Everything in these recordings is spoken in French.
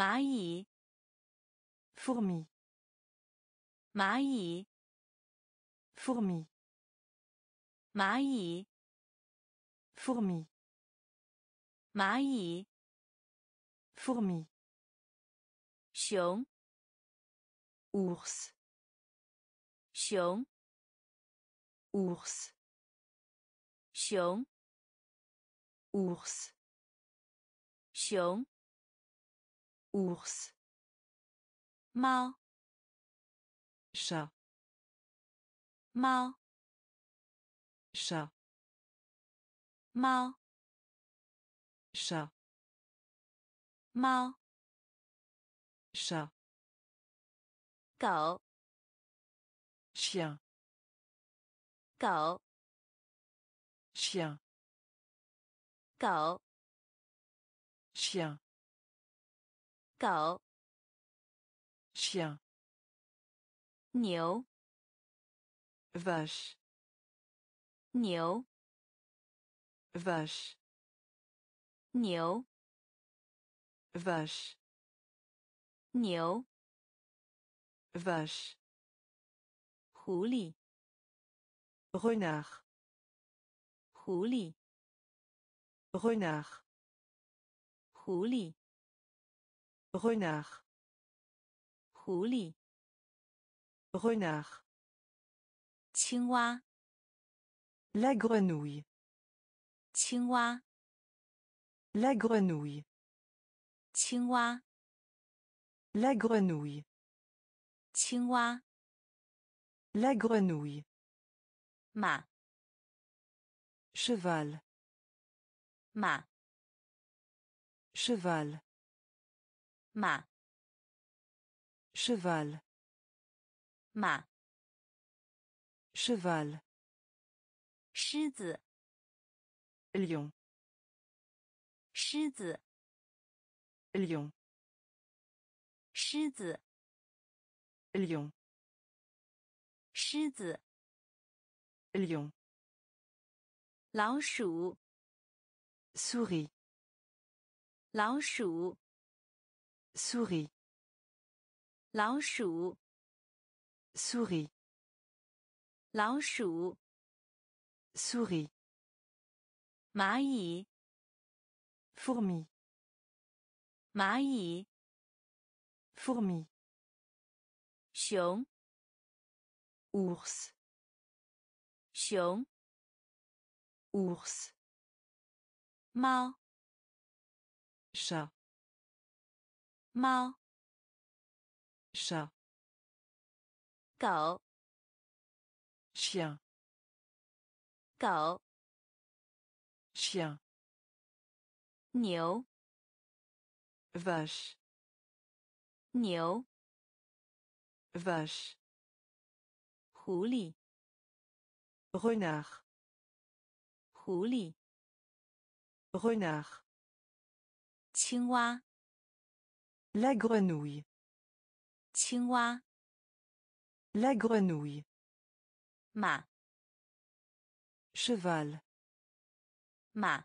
蚂蚁 fourmi, 蚂蚁 fourmi, 蚂蚁 fourmi, 蚂蚁 fourmi, 熊 ours, 熊 ours, 熊 ours, 熊 ours, 猫 chat, 猫 chat, 猫 chat, 猫 chat, 狗 chien, 狗 chien, 狗 chien, 狗 chien, 牛 vache, 牛 vache, 牛 vache, 牛 vache, 狐狸 renard, 狐狸 renard, 狐狸 renard, 狐狸 renard, 青蛙 la grenouille, 青蛙 la grenouille, 青蛙 la grenouille, 青蛙 la grenouille, 马 cheval, 马 cheval, 马 cheval, 马 cheval, 狮子 lion, 狮子 lion, 狮子 lion, 狮子 lion, 老鼠 souris, 老鼠 souris, 老鼠 souris, 老鼠 souris, 蚂蚁 fourmi, 蚂蚁 fourmi, 熊 ours, 熊 ours, 猫 chat, 猫 chat, 狗 chien, 狗 chien, 牛 vache, 牛 vache, 狐狸 renard, 狐狸 renard, 青蛙 la grenouille, 青蛙 la grenouille, 马 cheval, 马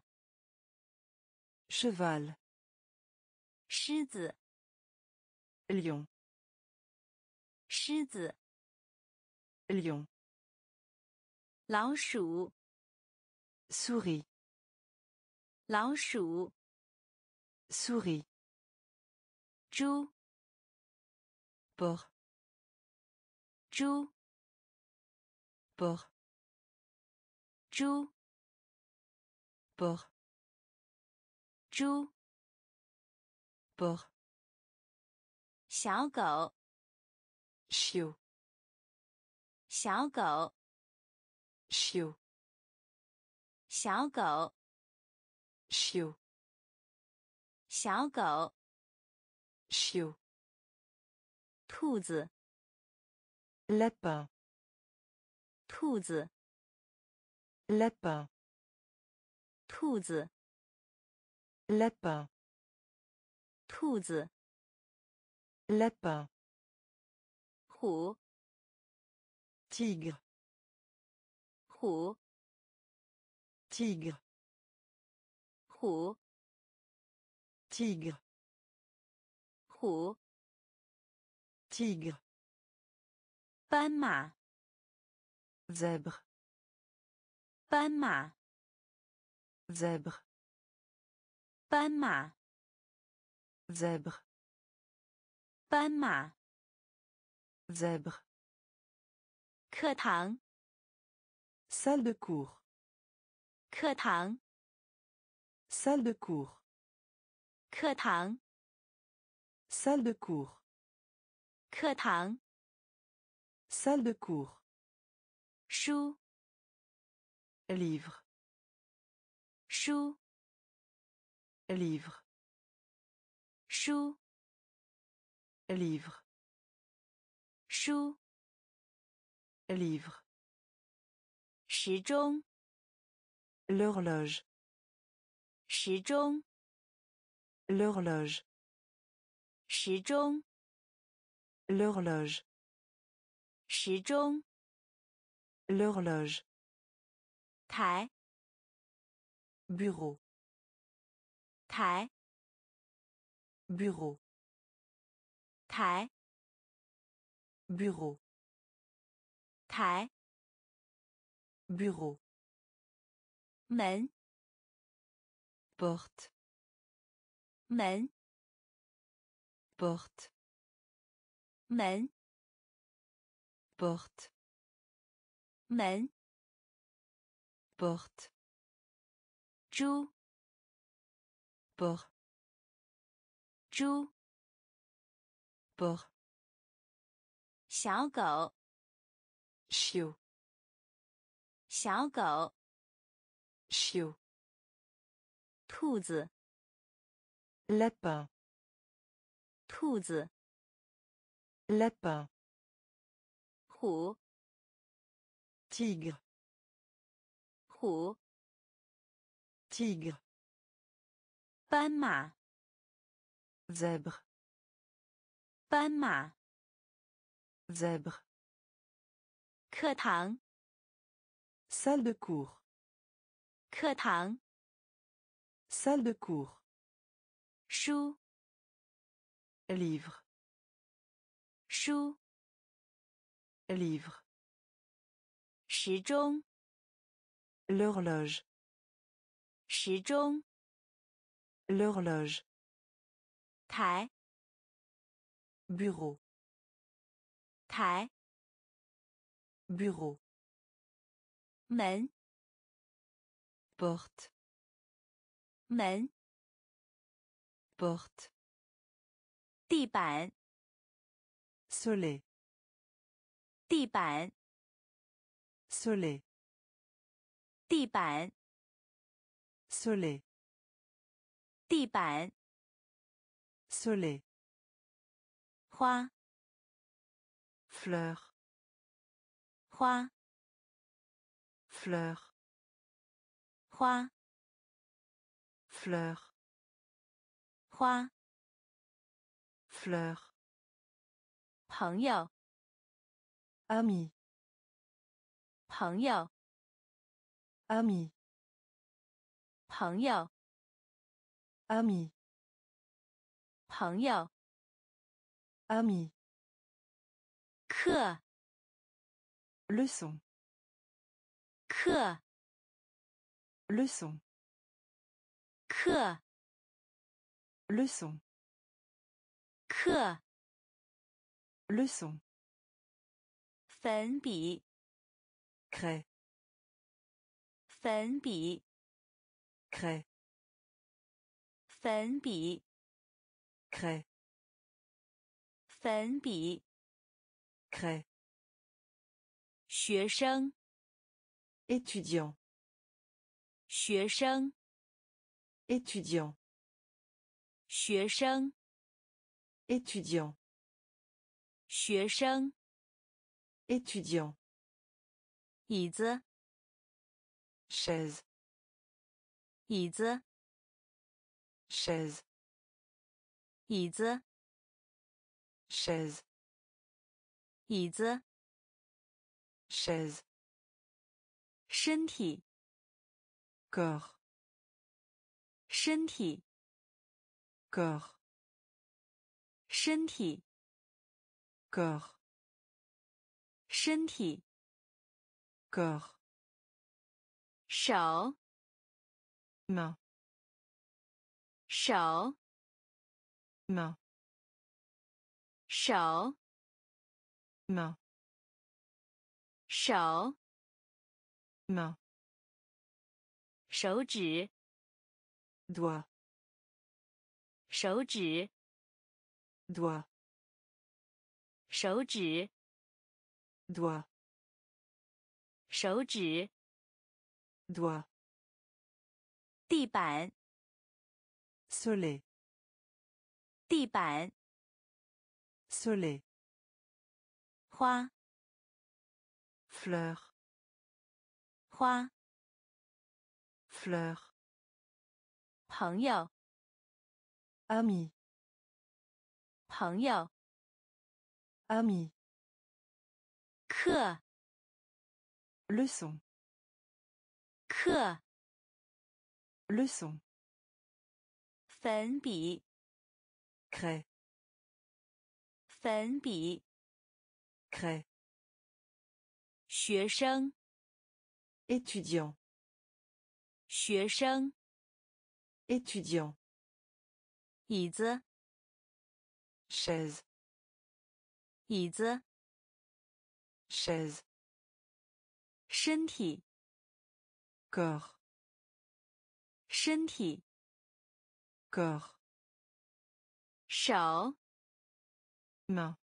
cheval, 狮子 lion, 狮子 lion, 老鼠 souris, 老鼠 souris, 猪 porc, 猪 porc, 猪 porc, 猪 porc, 小狗 chiot, 小狗 chiot, 小狗 chiot, 小狗 chiot, 兔子 lapin, 兔子 lapin, 兔子 lapin, 兔子 lapin, 虎 tigre, 虎 tigre, 虎 tigre, 虎 Tigre. 斑马 Zèbre. 斑马 Zèbre. 斑马 Zèbre. 斑马 Zèbre. 课堂 Salle de cours. 课堂 Salle de cours. 课堂 Salle de cours. 课堂 Salle de cours. 书 Livre. 书 Livre. 书 Livre. 书 Livre. 时钟 L'horloge. 时钟 L'horloge. 时钟 L'horloge. 时钟 L'horloge. 台 Bureau. 台 Bureau. 台 Bureau. 台 Bureau. 门 Porte. 门 Porte. 门 Porte. 门 Porte. 猪 Porc. 猪 Porc. 小狗 Chiot. 小狗 Chiot. 兔子 Lapin. 兔子 Lapin. 虎 Tigre. 虎 Tigre. 斑马 Zèbre. 斑马 Zèbre. 课堂 Salle de cours. 课堂 Salle de cours. 书 Livre. 书 Livre. 时钟 L'horloge. 时钟 L'horloge. 台 Bureau. 台 Bureau. 门 Porte. 门 Porte. 地板 Soleil. 地板 Soleil. 地板 Soleil. 地板 Soleil. 花 Fleur. 花 Fleur. 花 Fleur. 花 Fleur. 朋友 Ami. 朋友 Ami. 朋友 Ami. 朋友 Ami. 课 Leçon. 课 Leçon. 课 Leçon. 课 Leçon. 粉笔 Craie. 粉笔 Craie. 粉笔 Craie. 粉笔 Craie. 学生 Étudiant. 学生 Étudiant. 学生 Étudiant. 学生 Étudiant. 椅子 Chaise. 椅子 Chaise. 椅子 Chaise. 椅子 Chaise. 身体 Corps. 身体 Corps. 身体， corps, 身体， corps, 手， main, 手， main, 手， main, 手， main, 手指， doigt, 手指， doigt, 手指， doigt, 手指， doigt, 地板， soleil, 地板， soleil, 花， fleur, 花， fleur, 朋友， ami, 朋友， ami, 课， leçon, 课， leçon, 粉笔， craie, 粉笔， craie, 学生， étudiant, 学生， étudiant, 椅子， chaise, 椅子， chaise, 身体， corps, 身体， corps, 手， main,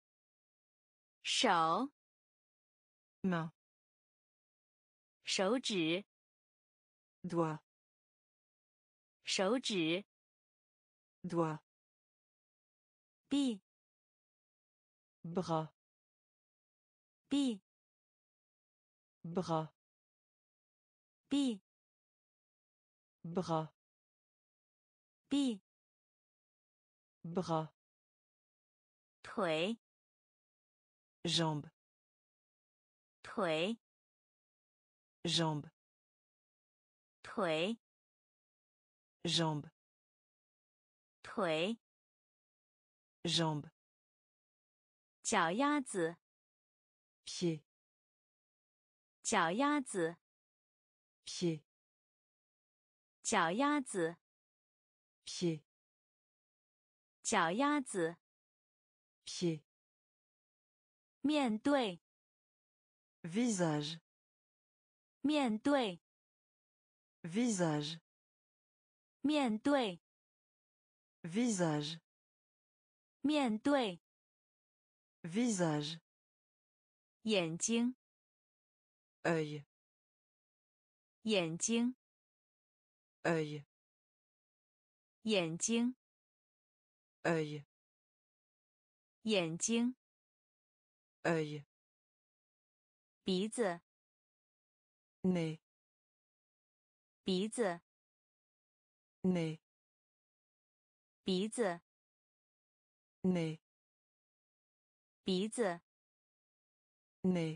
手， main, 手指， doigt, 手指， doigt, 臂， bras, 臂， bras, 臂， bras, 臂， bras, 腿， jambe, 腿， jambe, 腿， jambe, 腿， jambe, 脚丫子， pied, 脚丫子， pied, 脚丫子， pied, 脚丫子， pied, 面对， visage, 面对， visage, 面对， visage, 面对， visage, 眼睛， œil, 眼睛， œil, 眼睛， œil, 眼睛， œil, 鼻子， nez, 鼻子， nez, 鼻子， nez, 鼻子， nez,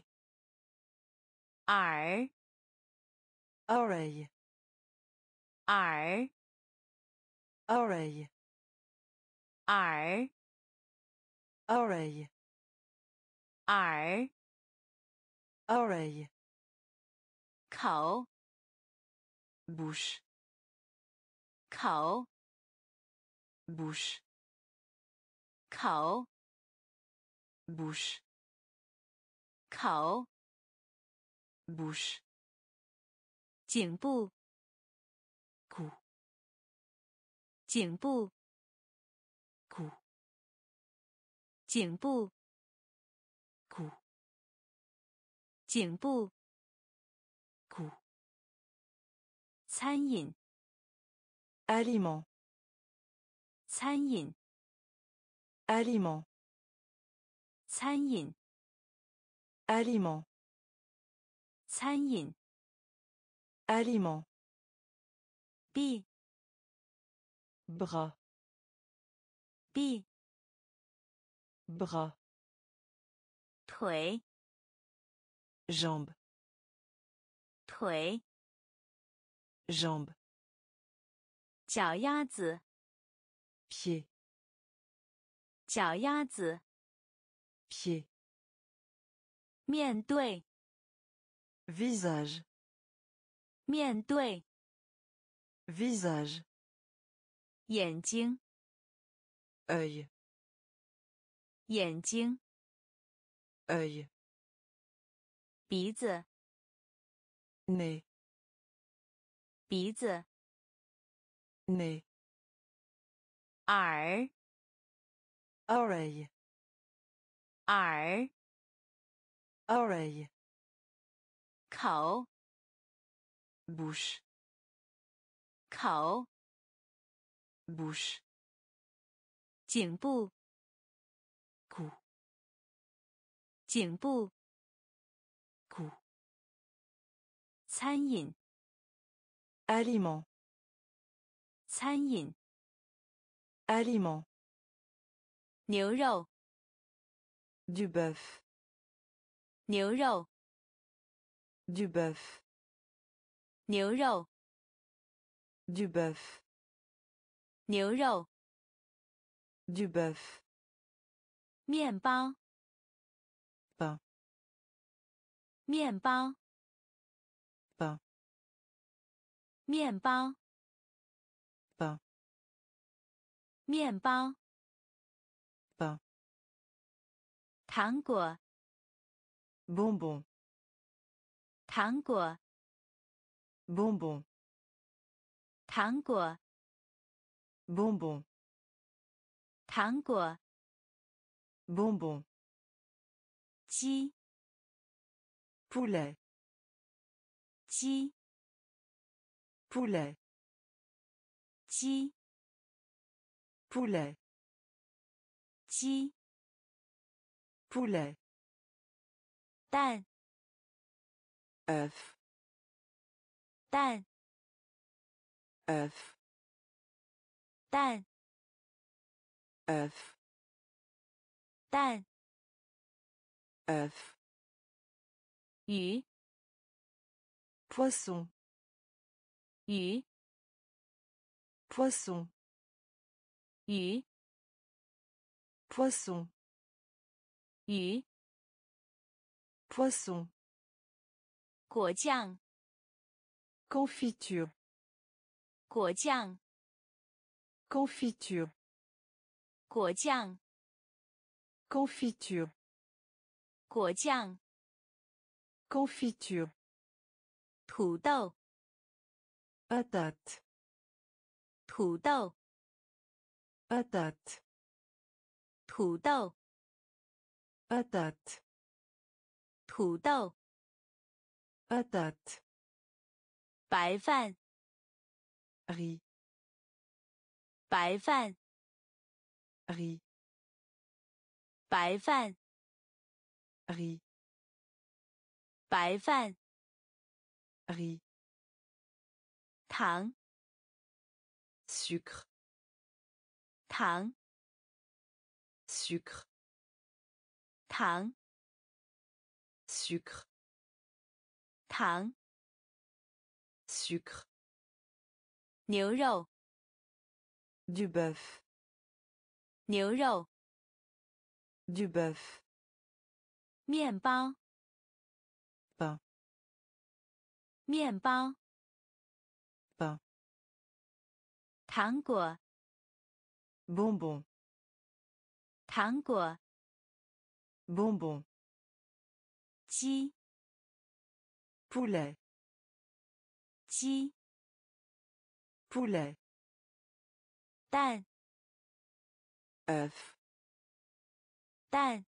耳， oreille, 耳， oreille, 耳， oreille, 耳， oreille, 口， bouche, 口， bouche, 口， bouche, 口， bouche, 颈部， cou, 颈部， cou, 颈部， cou, 颈部， cou, 餐饮， aliment, 餐饮， aliment, 餐饮， aliment, 餐饮， aliment, 臂， bras, 臂， bras, 腿， jambe, 腿， jambe, 脚丫子， pied, 脚丫子， pied, 面对， visage, 面对， visage, 眼睛， œil, 眼睛， œil, 鼻子， nez, 鼻子， nez, 耳， oreille, 耳， oreille, 口， bouche, 口， bouche, 颈部， cou, 颈部， cou, 餐饮， aliment, 餐饮， aliment, 牛肉， du bœuf, 牛肉， du bœuf, 牛肉， du bœuf, 牛肉， du bœuf, 面包， pain, 面包， pain, 面包， pain, 面包， pain, 糖果， bonbon, 糖果， bonbon, 糖果， bonbon, 糖果， bonbon, 鸡， poulet, 鸡， poulet, 鸡， poulet, 鸡， poulet, 蛋， œuf, 蛋， œuf, 蛋， œuf, 蛋， œuf, 鱼， poisson, 鱼， poisson, 鱼， poisson, 鱼， poisson, 果酱， confiture, 果酱， confiture, 果酱， confiture, 果酱， confiture, 土豆， patate, 土豆， patate, 土豆， patate, 土豆， patate, 白饭， riz, 白饭， riz, 白饭， riz, 白饭， riz, 糖， sucre, 糖， sucre, 糖， sucre, 糖， sucre, 牛肉， du bœuf, 牛肉， du bœuf, 面包， pain, 面包， pain, 糖果， bonbon, 糖果， bonbon, 鸡， poulet, 鸡， poulet, 蛋， œuf, 蛋，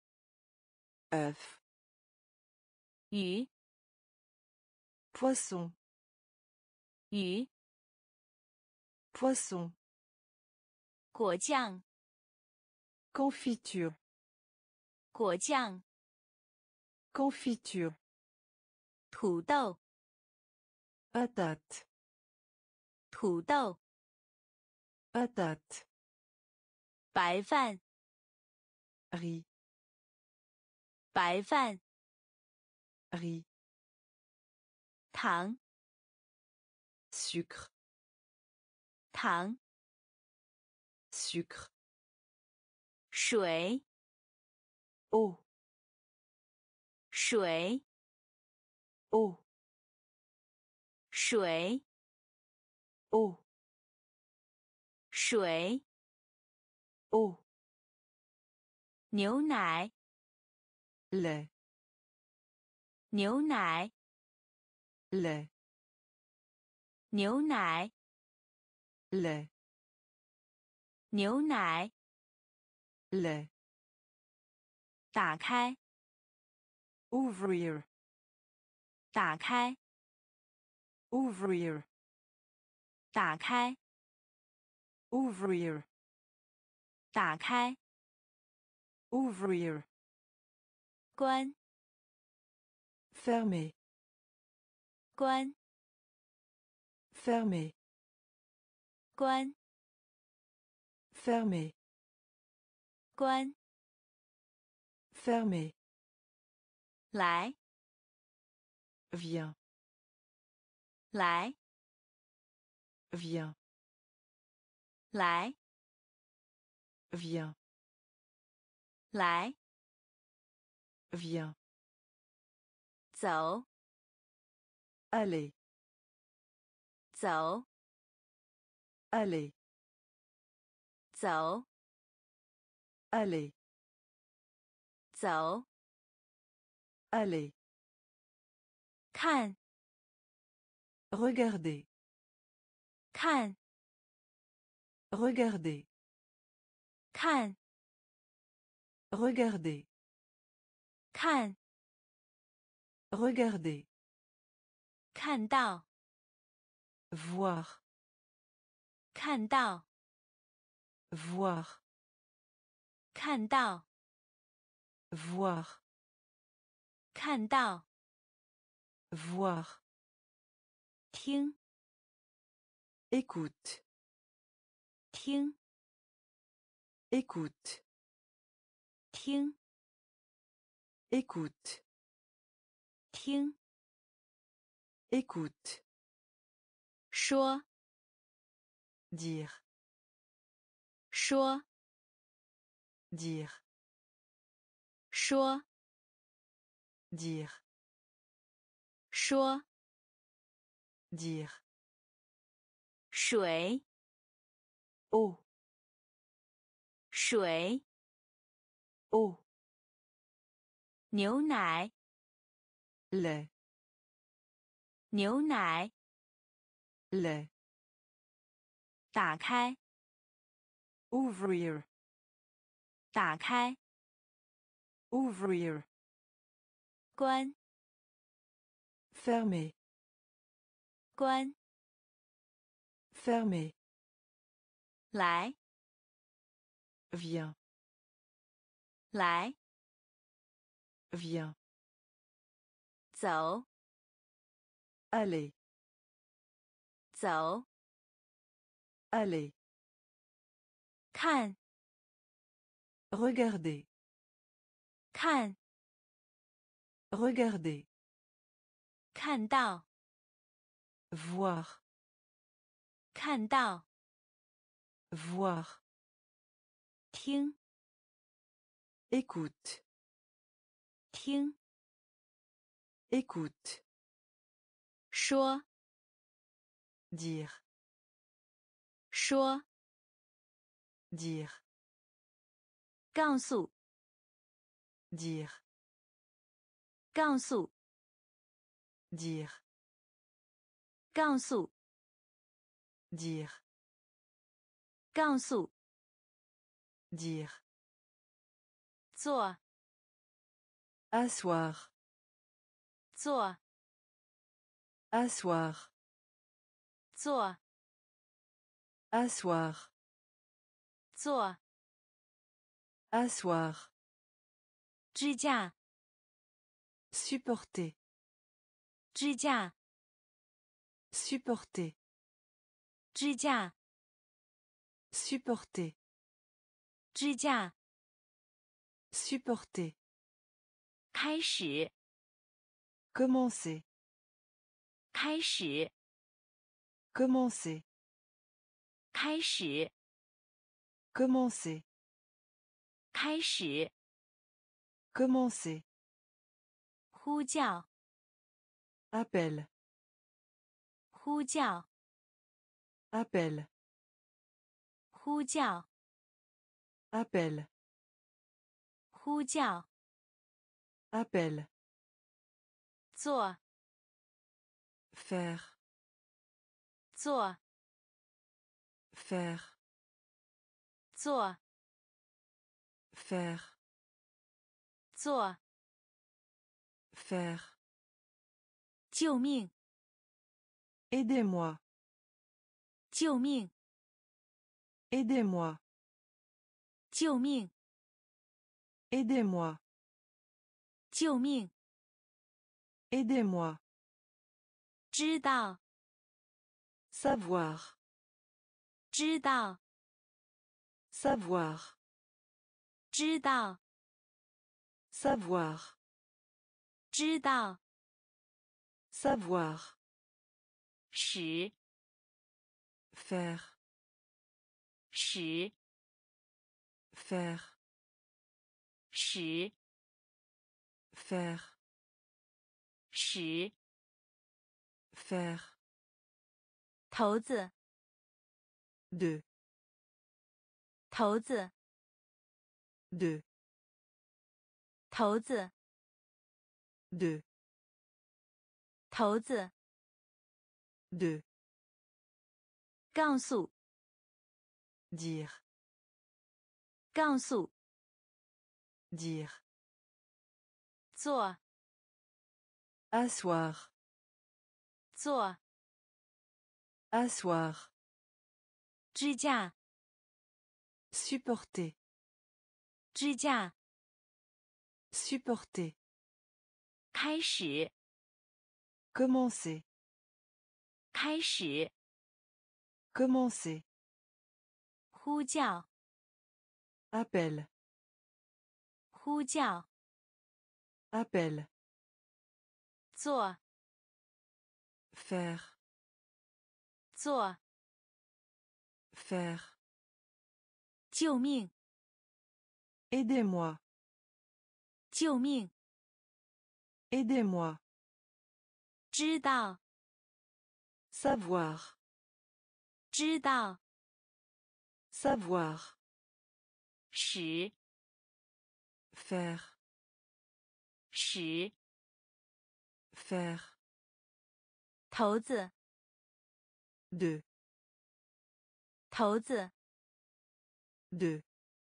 œuf, 鱼， poisson, 鱼， poisson, 果酱， confiture, 果酱， confiture, 土豆， patate, 土豆， patate, 白饭， riz, 白饭， riz, 糖， sucre, 糖， sucre, 水， eau, 水， eau, 水， eau, 水， eau, 牛奶， lait, 牛奶， lait, 牛奶， lait, 牛奶， lait, 打开， ouvrir, 打开， ouvrir, 打开， ouvrir, 打开， ouvrir, 关， fermer, 关， fermer, 关， fermer, 关， fermer, 来， viens, 来， viens, 来， viens, 来， viens, 走， aller, 走， aller, 走， aller, 走， aller, 看， regarder, 看， regarder, 看， regarder, 看， regarder, 看到， voir, 看到， voir, 看到， voir, 看到， voir, 听， écoute, 听， écoute, 听， écoute, 听， écoute, 说， dire, 说， dire, 说， dire, 说， dire, 水， eau, 水， eau, 牛奶， lait, 牛奶， lait, 打开， ouvrir, 打开， ouvrir, 关， fermer, 关， fermer, 来， viens, 来， viens, 走， aller, 走， aller, 看， regarder, 看， regarder, 看到， voir, 看到， voir, 听， écoute, 听， écoute, 说， dire, 说， dire, 告诉， dire, 告诉， dire, 告诉， dire, 告诉， dire, 坐， asseoir, 坐， asseoir, 坐， asseoir, 坐， asseoir, 支架， supporter, 支架， 开始， Commencer. 呼叫， Appel. 呼叫， Appel. 呼叫， Appel. 呼叫， Appel. 做， Faire. 做， Faire. 做， Faire. 做， Faire. 救命， Aidez-moi. 救命， Aidez-moi. 救命， Aidez-moi. 救命， Aidez-moi. 知道， Savoir. 知道， Savoir. 知道， Savoir. 知道， Savoir. 使， Faire. 使， Faire. 使， Faire. 使， Faire. 头子， De. 头子， De. 头子， De. 头子， De. 告诉， Dire. 告诉， Dire. 做， Asseoir. 做， Asseoir. 支架， Supporter. 支架， Supporter. 开始， Commencer. 开始， Commencer. 呼叫， Appel. 呼叫， Appel. 做， Faire. 做， Faire. 救命， Aidez-moi. 救命， Aidez-moi. 知道， Savoir. 知道， Savoir. 使， Faire. 使， Faire. 头子， De. 头子， De.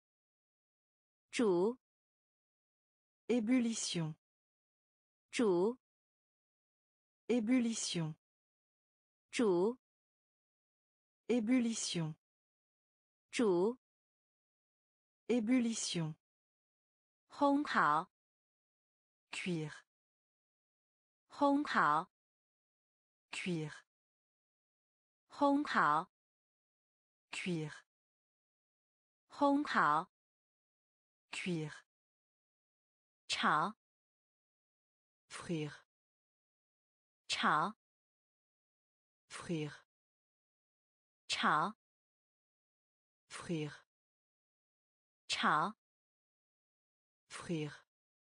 煮， Ébullition. 煮， Ébullition. 煮， Ébullition. 煮， Ébullition. 烘烤， Cuire. 烘烤， Cuire. 烘烤， Cuire. 烘烤， Cuire. 炒， Frire. 炒， Frire. 炒， Frire. 炒， Frire.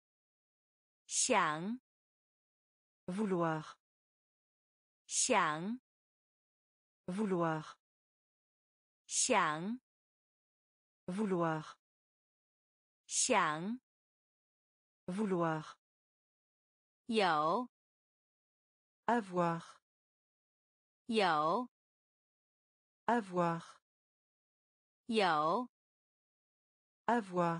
想， Vouloir. 想， Vouloir. 想， Vouloir. 想， Vouloir. 有， Avoir. 有， Avoir. 有， Avoir.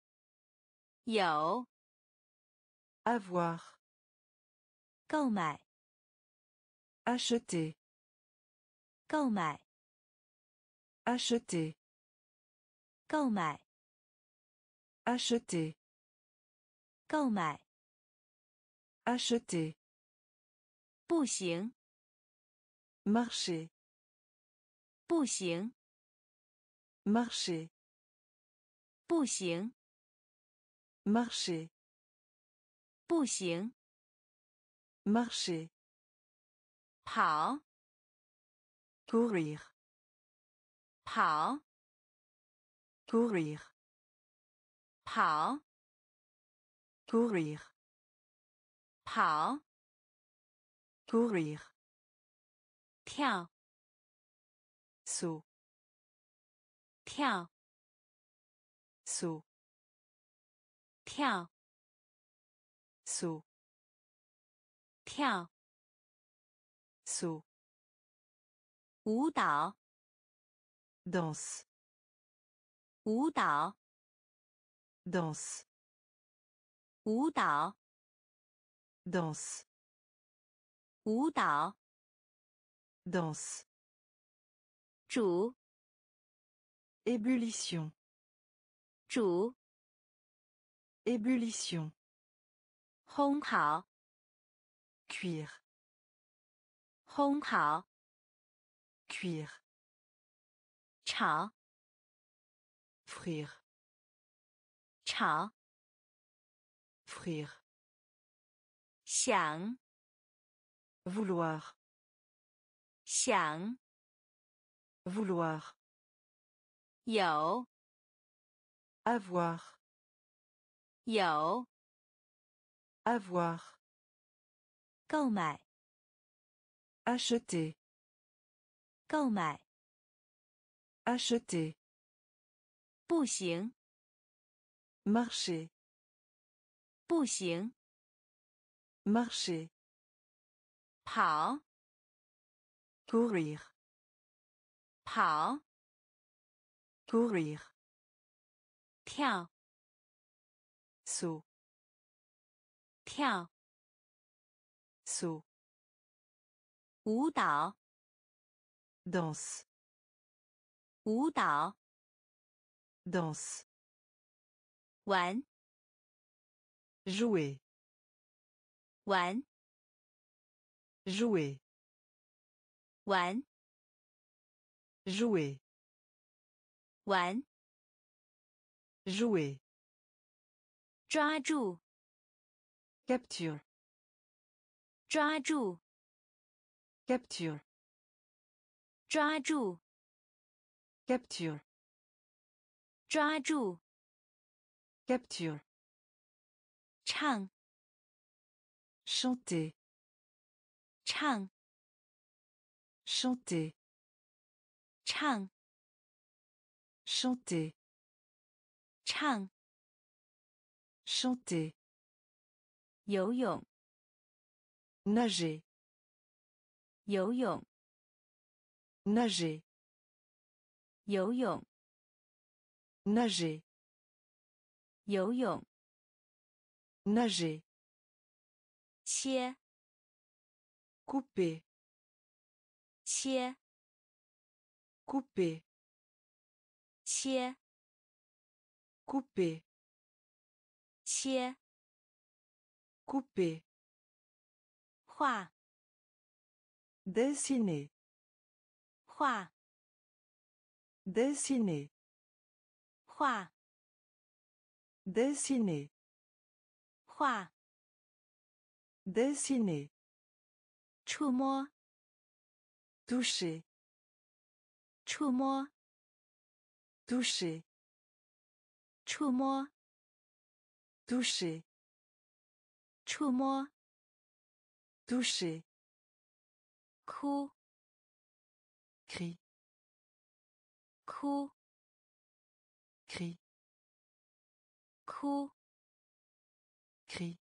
有， Avoir. 购买， Acheter. 购买， Acheter. 购买， Acheter. 购买， Acheter. 步行， Marcher. 步行， Marcher. 步行， Marcher. 步行， Marcher. 跑， Courir. 跑， Courir. 跑 courir, 跑 courir, 跳 saut, 跳 saut, 跳 saut, 跳 saut, 舞蹈 danse, 舞蹈 danse, 舞蹈 danse, 舞蹈 danse, 煮 ébullition, 煮 ébullition, 烘烤 cuire, 烘烤 cuire, 炒 frire, 炒 frire, 想 vouloir, 想 vouloir, 有 avoir, 有 avoir, 购买 acheter, 购买 acheter, 步行 marcher, 步行 marcher, 跑 courir, 跑 courir, 跳 saut, 跳 saut, 舞蹈 danse, 舞蹈 danse, 玩 jouer, 玩 jouer, 玩 jouer, 玩 jouer, 抓住 capture, 抓住 capture, 抓住 capture, 抓住 capture, 唱 chanter, 唱 chanter, 唱 chanter, 唱 chanter, 游泳 nager, 游泳 nager, 游泳 nager, 游泳 nager, 切 couper, 切 couper, 切 couper, 切 couper, 画 dessiner, 画 dessiner, 画 dessiner, 画 dessiner, 触摸 toucher, 触摸 toucher, 触摸 toucher, 触摸 toucher, 哭 cri, 哭 cri, 哭 cri,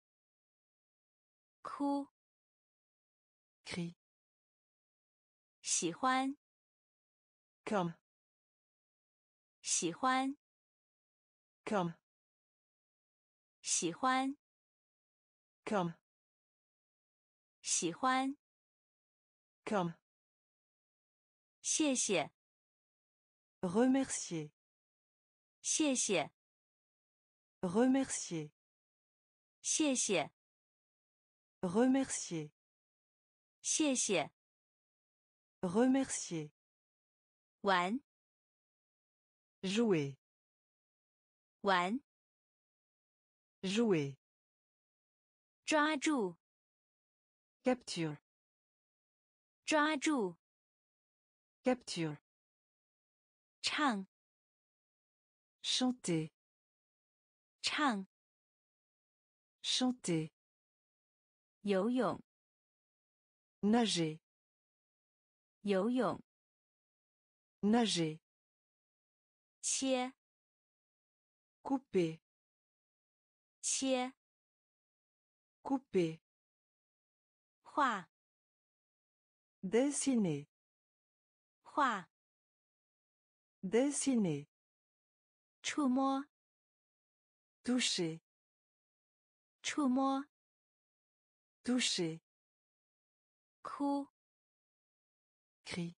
哭 cri, 喜欢 comme, 喜欢 comme, 喜欢 comme, 喜欢 comme, 谢谢 remercier, 谢谢 remercier, 谢谢 remercier, 谢谢 remercier, 玩 jouer, 玩 jouer, 抓住 capture, 抓住 capture, 唱 chanter, 唱 chanter, 游泳 nager, 游泳 nager, 切 couper, 切 couper, 画 dessiner, 画 dessiner, 触摸 toucher, 触摸 toucher, 哭 cri,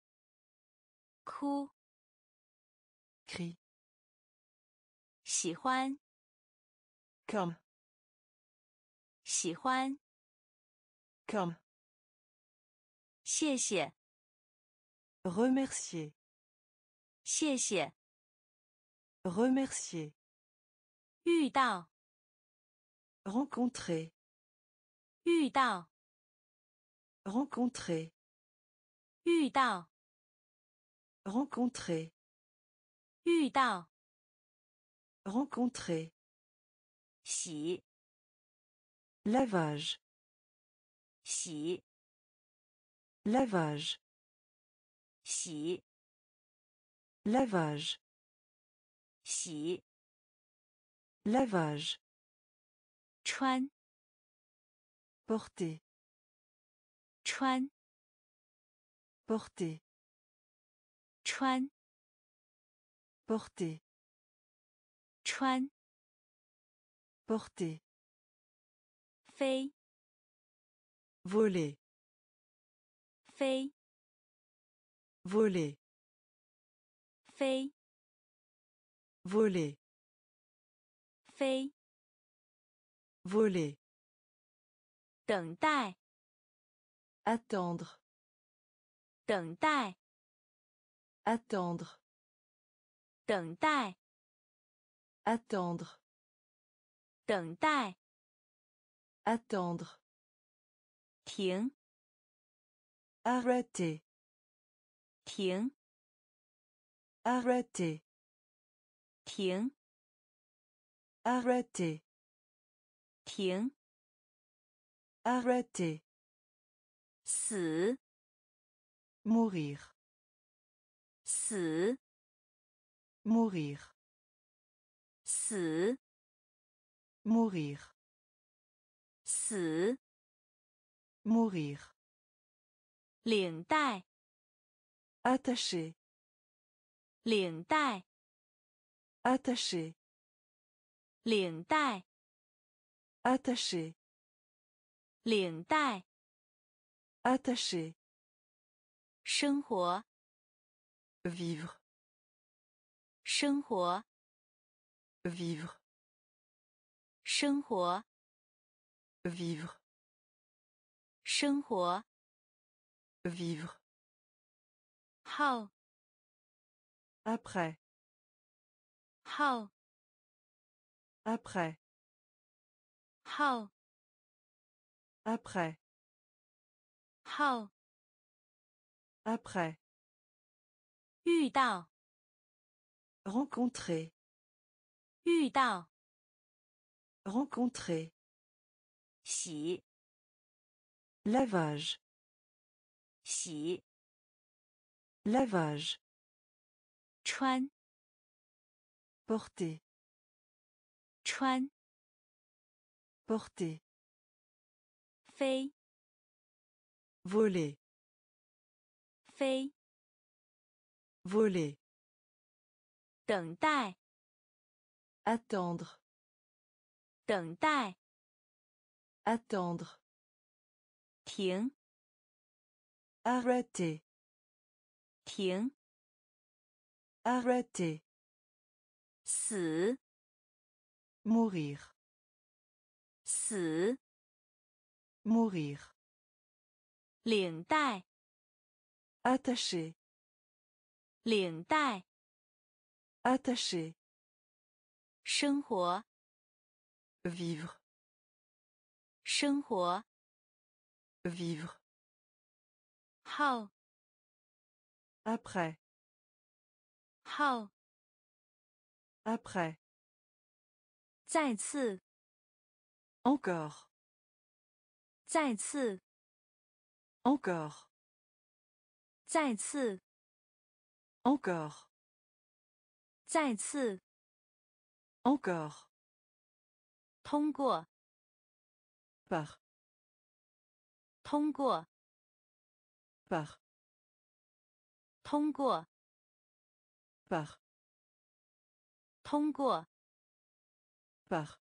哭 cri, 喜欢 comme, 喜欢 comme, 谢谢 remercier, 谢谢 remercier, 遇到 rencontrer, 遇到 rencontrer, 遇到 rencontrer, 遇到 rencontrer, 洗 lavage, 洗 lavage, 洗 lavage, 洗 lavage, 穿 porter, 穿 porter, 穿 porter, 穿 porter, 飞 voler, 飞 voler, 飞 voler, 飞 voler, 等待 attendre, 等待 attendre, 等待 attendre, 等待 attendre, 停 arrêter, 停 arrêter, 停 arrêter, 停 arrêter, 死 mourir, 死 mourir, 死 mourir, 死 mourir, 领带 attacher, 领带 attacher, 领带 attacher, 领带 attacher, 生活 vivre, 生活 vivre, 生活 vivre, 生活 vivre, 后 après, 后 après, 后 après, 后 après, 遇到 rencontrer, 遇到 rencontrer, 洗 lavage, 洗 lavage, 穿 porter, 穿 porter, 飞 voler, 飞 voler, 等待 attendre, 等待 attendre, 停 arrêter, 停 arrêter, 死 mourir, 死 mourir, 领带 attacher, 领带 attacher, 生活 vivre, 生活 vivre, 后 après, 后 après, 再次， encore, 再次， encore, 再次， encore, 再次， encore, 通过， par, 通过， par, 通过， par, 通过， par,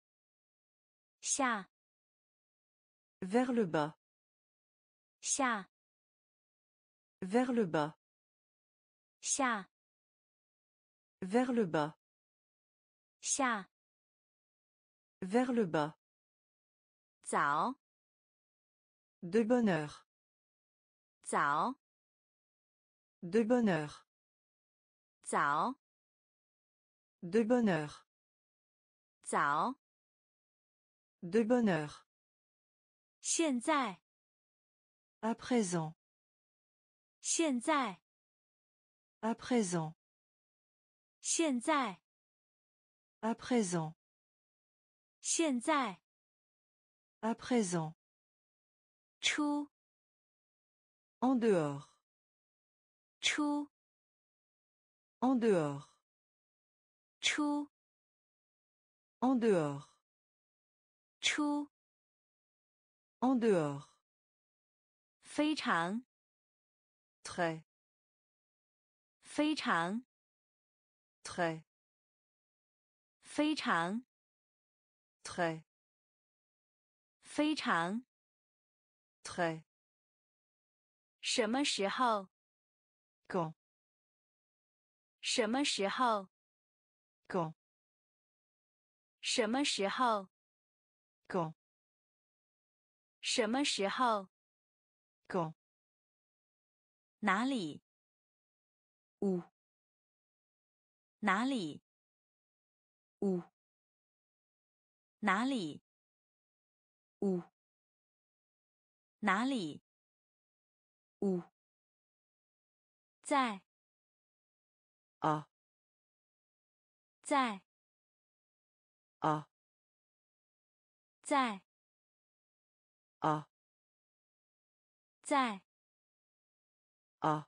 下， vers le bas, 下， vers le bas, 下， vers le bas, 下， vers le bas, 早， de bonne heure, 早， de bonne heure, 早， de bonne heure, 早， de bonne heure, 现在， à présent, 现在， à présent, 现在， à présent, 现在， à présent, 出， en dehors, 出， en dehors, 出， en dehors, 出， en dehors, 非常， très, 非常， très, 非常， très, 非常， très, 什么时候？ quand, 什么时候？ quand, 什么时候？ quand, 什么时候？ quand, 哪里？ où, 哪里？ où, 哪里？ où, 哪里？ où, 在， à, 在， à, 在， à, 在， à,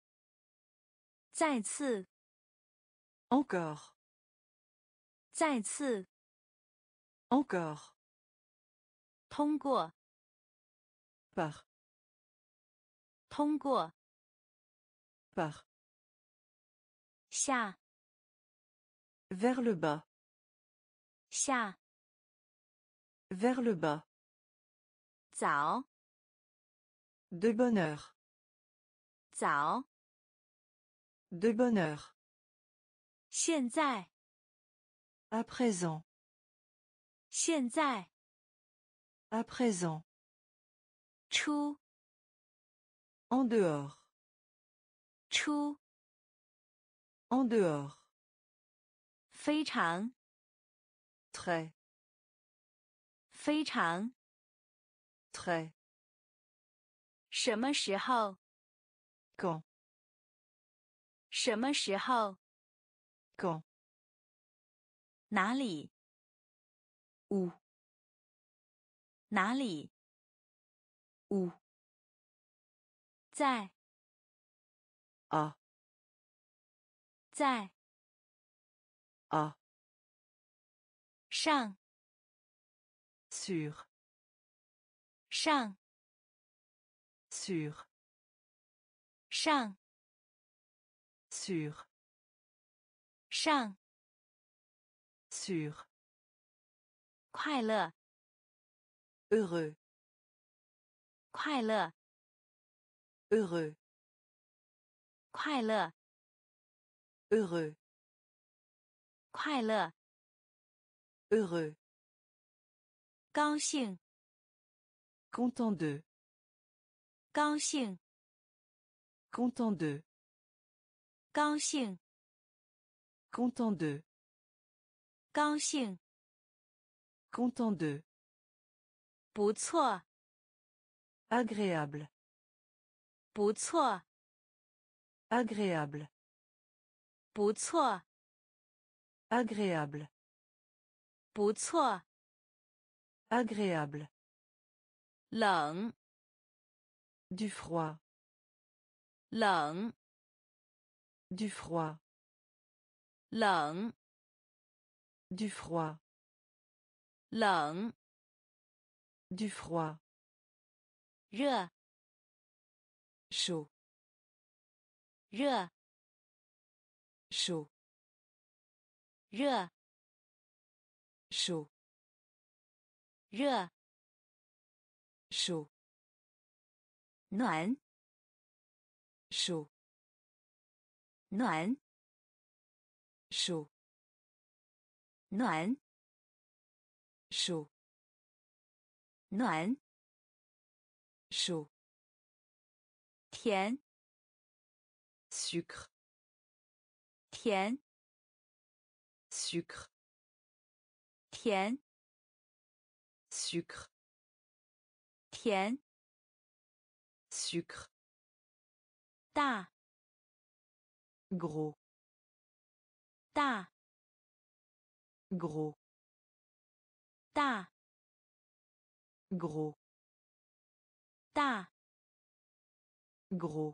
再次， encore, 再次， encore, 通过， par, 通过， par, 下， vers le bas, 下， vers le bas, 早， de bonne heure, 早， de bonne heure, 现在， à présent, 现在， à présent, 出， en dehors, 出， en dehors, 非常， très, 非常， très, 什么时候？ quand, 什么时候？ quand, 哪里？ où, 哪里？ où, 在， à, 在， à, 上， sur, 上， sur, 上， sur, 上， sur, 快乐， heureux, 快乐， heureux, 快乐， heureux, 快乐， heureux, 高兴， content de, 高兴， content de, 高兴， content de, 高兴， content de, 不错， agréable, 不错， agréable, 不错， agréable, 不错， agréable, 冷， du froid, 冷， du froid, 冷， du froid, 冷， du froid, 热， chaud, 热， chaud, 热， chaud, 热， chaud, 暖， chaud, 暖， chaud, 暖， chaud, 暖， chaud, 甜， sucre, 甜， sucre, 甜， sucre, 甜， sucre, 大， gros, 大， gros, 大， gros, 大， gros,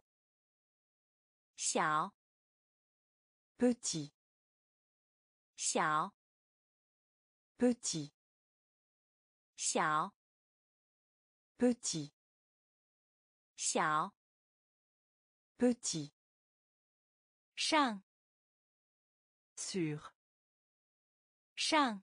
小， petit, 小， petit, 小， petit, 小， petit, 上， sur, 上，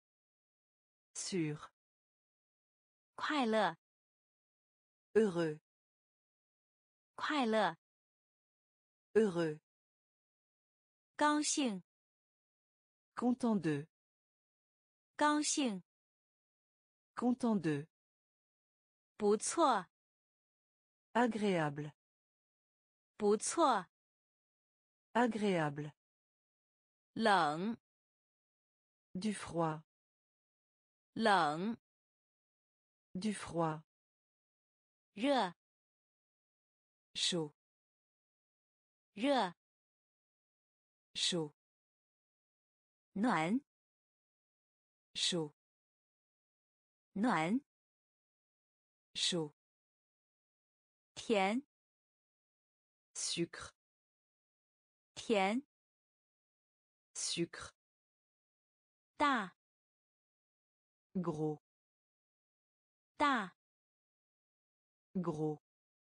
sur, 快乐， heureux, 快乐， heureux, 高兴， content de, 高兴， content de, 不错， agréable, 不错， agréable, 冷， du froid, 冷， du froid, 热， chaud, 热， chaud, 暖， chaud, 暖， chaud, 甜， sucre, 甜， sucre, 大， gros, 大， gros,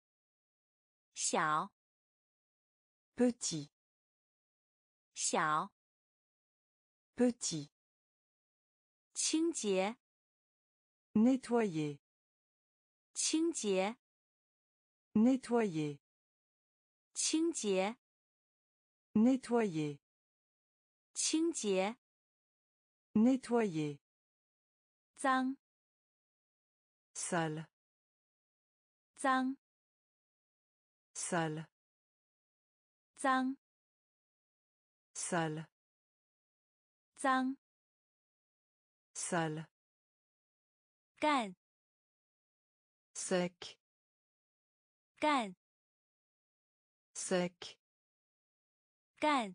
小， petit, 小， petit, 清洁， nettoyer, 清洁， nettoyer, 清洁， nettoyer, 清洁， nettoyer, 脏， sale, 脏， sale, 脏， sale, 脏， sale, 干， sec, 干， sec, 干，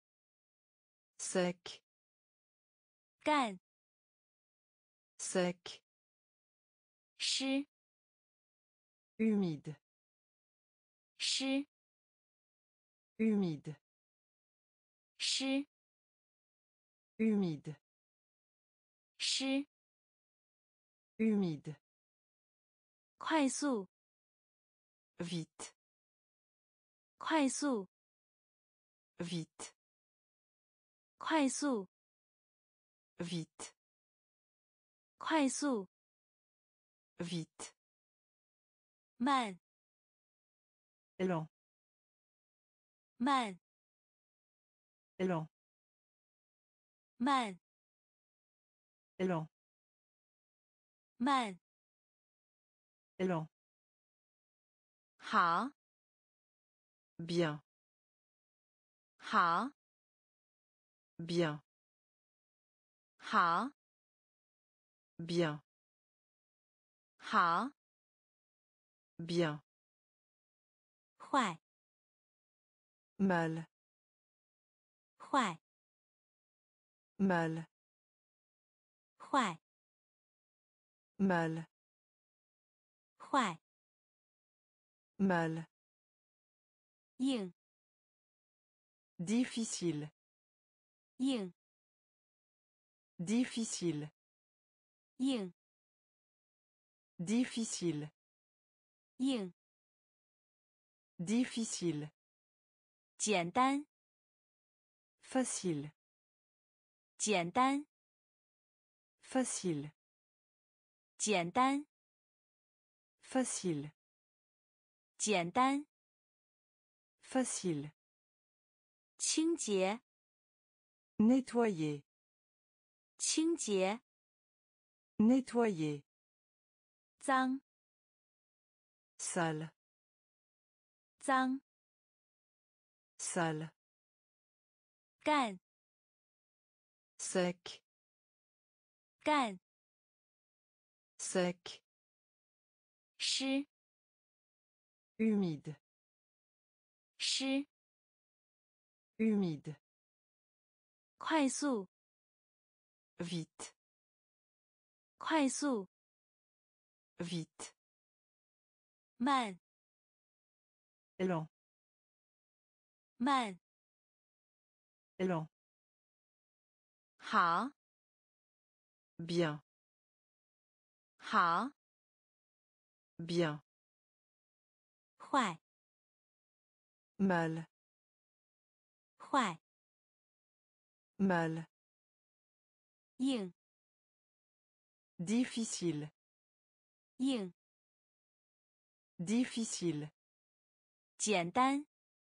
sec, 干， sec, 湿， humide, 湿， humide, 湿， humide, 湿， humide, 快速， vite, 快速， vite, 快速， vite, 快速， vite, 慢， lent, 慢， lent, 慢， lent, 慢， lent, 好， bien, 好， bien, 好， bien, 好， bien, 坏， mal, 坏， mal, 坏， mal, 坏， mal, 硬， difficile, 硬， difficile, 硬， difficile, 硬， difficile, 简单， facile, 简单， facile, 简单， facile, 简单， facile, 清洁， nettoyer, 清洁， nettoyer, 脏， sale, 脏， sale, 干， sec, 干， sec, 湿， humide, 湿， humide, 快速， vite, 快速， vite, 慢， lent, 慢， lent, 好， bien, 好， bien, 坏， mal, 坏， mal, 硬， difficile, 硬， difficile, 简单，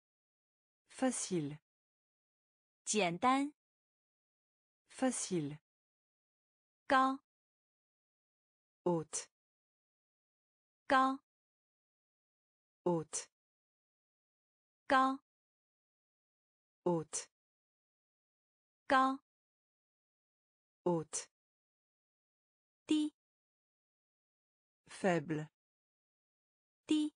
facile, 简单， facile, 高， haute, 高， haute, 高， haute, 高， haute, 低， faible, 低，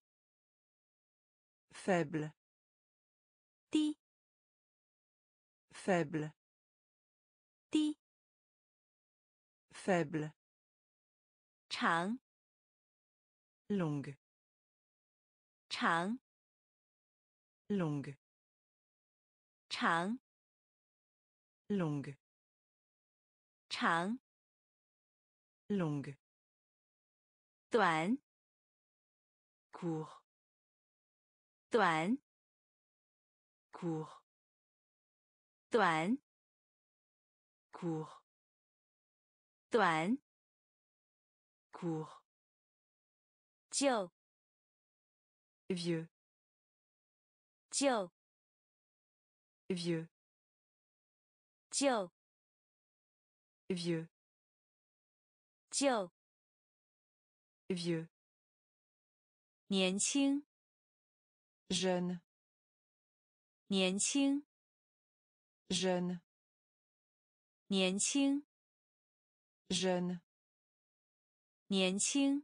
faible, 低， faible, 低， faible, 长， longue, 长， longue, 长， longue, 长， longue, 短， court, 短， court, 短， court, 短， court, 旧， vieux, 旧， vieux, 旧， vieux, 旧， vieux, 年轻， jeune, 年轻， jeune, 年轻， jeune, 年轻，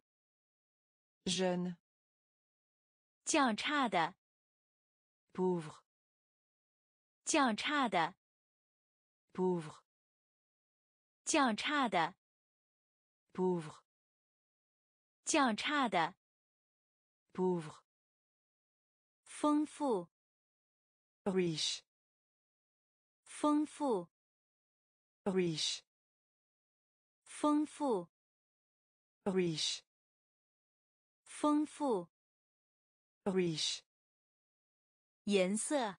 jeune, 较差的， pauvre, 较差的， pauvre, 较差的， pauvre, 较差的， pauvre, 丰富， riche, 丰富， riche, 丰富， riche, 丰富， riche, 颜色，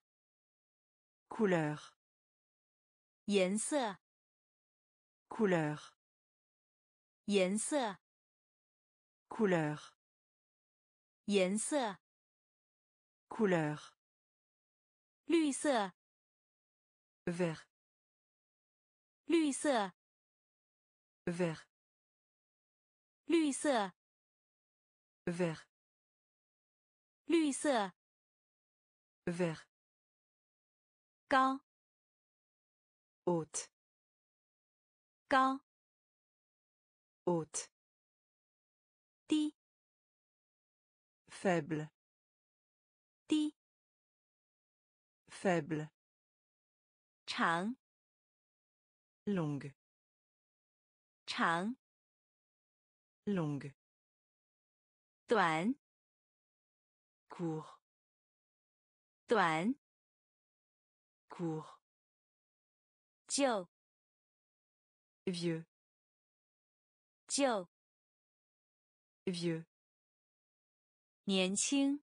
couleur, 颜色， couleur, 颜色， couleur, 颜色， couleur, 绿色， vert, 绿色， vert, 绿色， vert, 绿色， vert, 高， haute, 高， haute, 低， faible, 低， faible, 长， longue, 长 longue, 短 court, 短 court, 旧 vieux, 旧 vieux, 年轻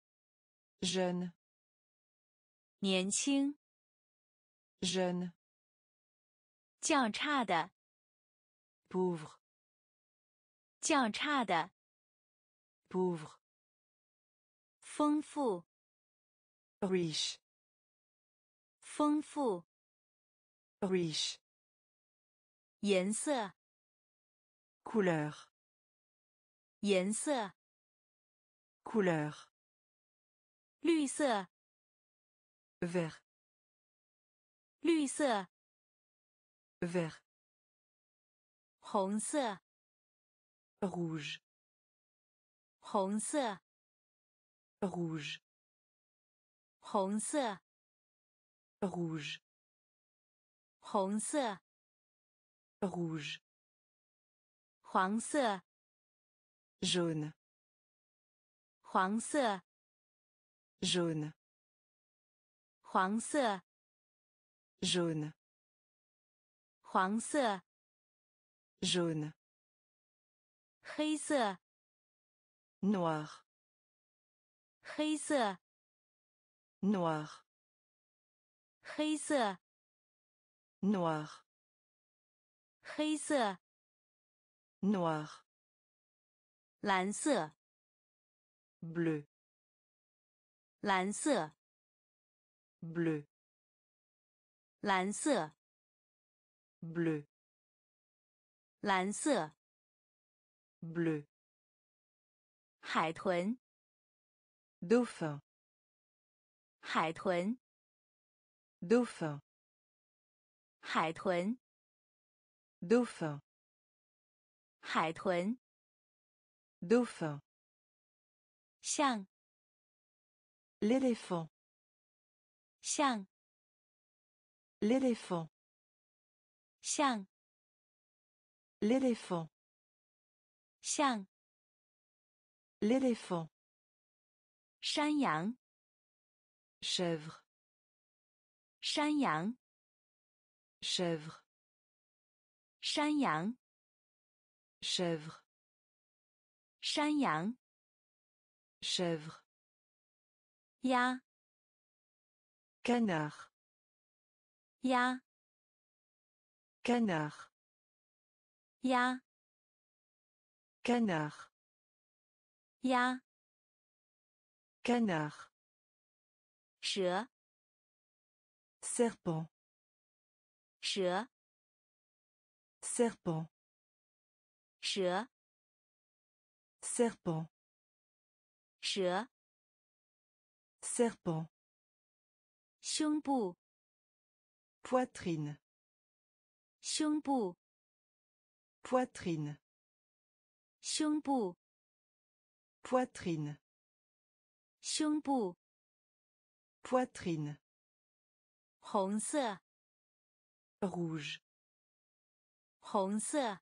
jeune, 年轻 jeune, 较差的 pauvre, 较差的 pauvre, 丰富 riche, 丰富 riche, 颜色 couleur, 颜色 couleur, 绿色 vert, 绿色 vert, 红色 rouge, 红色 rouge, 红色 rouge, 红色 rouge, 黄色 jaune, 黄色 jaune, 黄色 jaune, 黄色 jaune, 黑色 noir, 黑色 noir, 黑色 noir, 黑色 noir, 蓝色 bleu, 蓝色 bleu, 蓝色 bleu, 蓝色 bleu, 海豚 dauphin, 海豚 dauphin, 海豚 dauphin, 海豚 dauphin, 象 l'éléphant, 象 l'éléphant, 象 l'éléphant, 象 l'éléphant, 山羊 chèvre, 山羊 chèvre, 山羊 chèvre, 山羊 chèvre, 鸭 canard, 鸭 canard, 鸭 canard, 鸭 canard, 蛇 serpent, 蛇 serpent, 蛇 serpent, 蛇 serpent, 胸部 poitrine, 胸部 poitrine, 胸部 poitrine, 胸部 poitrine, 红色 rouge, 红色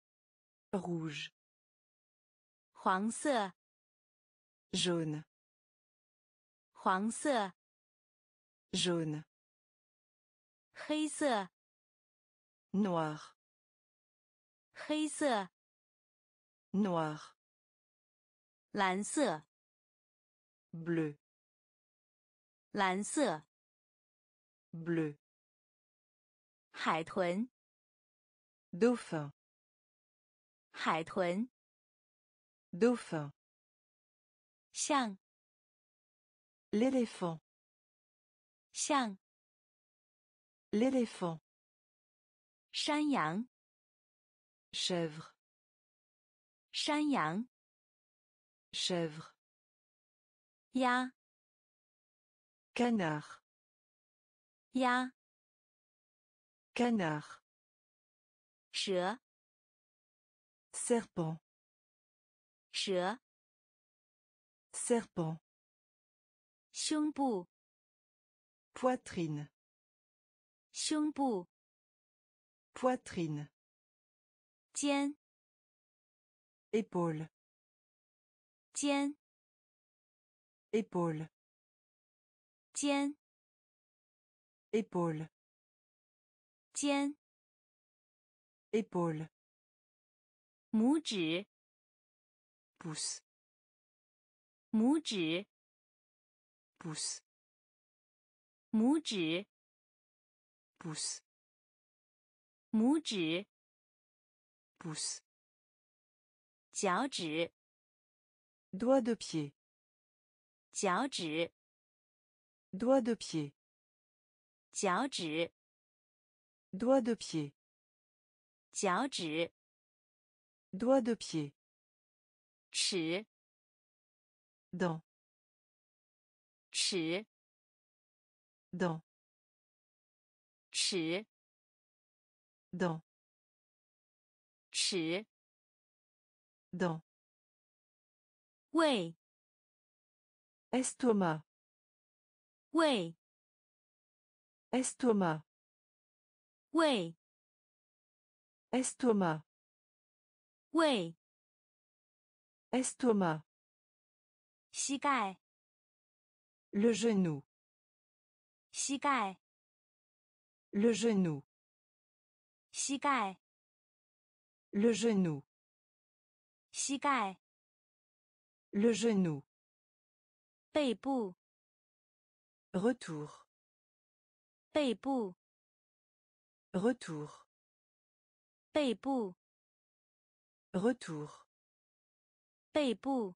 rouge, 黄色 jaune, 黄色 jaune, 黑色 noir, 黑色 noir, 蓝色 bleu, 蓝色 bleu, 海豚 dauphin, 海豚 dauphin, 象 l'éléphant, 象 l'éléphant, 山羊 chèvre, 山羊 chèvre, 鸭 canard, 鸭 canard, 蛇 serpent, 蛇 serpent, 胸部 poitrine, 胸部 poitrine, 肩 Épaule. 肩 Épaule. 肩 Épaule. 肩 Épaule. 拇指 Pouce. 拇指 Pouce. 拇指 Pouce. 拇指 Pouce. 脚趾 Doigt de pied. 脚趾 Doigt de pied. 脚趾 Doigt de pied. 脚趾 Doigt de pied. 齿 Dent. 齿 Dent. 齿 Dent. 齿 Dent. 胃 Estomac. 胃 Estomac. 胃 Estomac. 胃 Estomac. 膝盖 Le genou. 膝盖 Le genou. 膝盖 Le genou. 膝盖 Le genou. 背部 Retour. 背部 Retour. 背部 Retour. 背部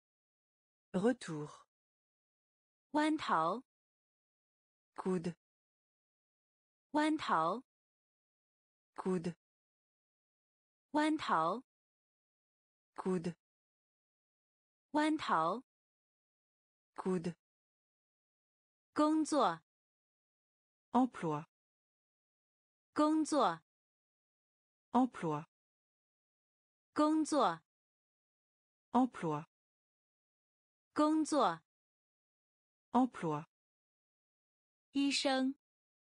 Retour. 弯头 Coude. 弯头 Coude. 弯头 Coude. 弯头 Coude. 工作 Emploi. 工作 Emploi. 工作 Emploi. 工作 Emploi. 医生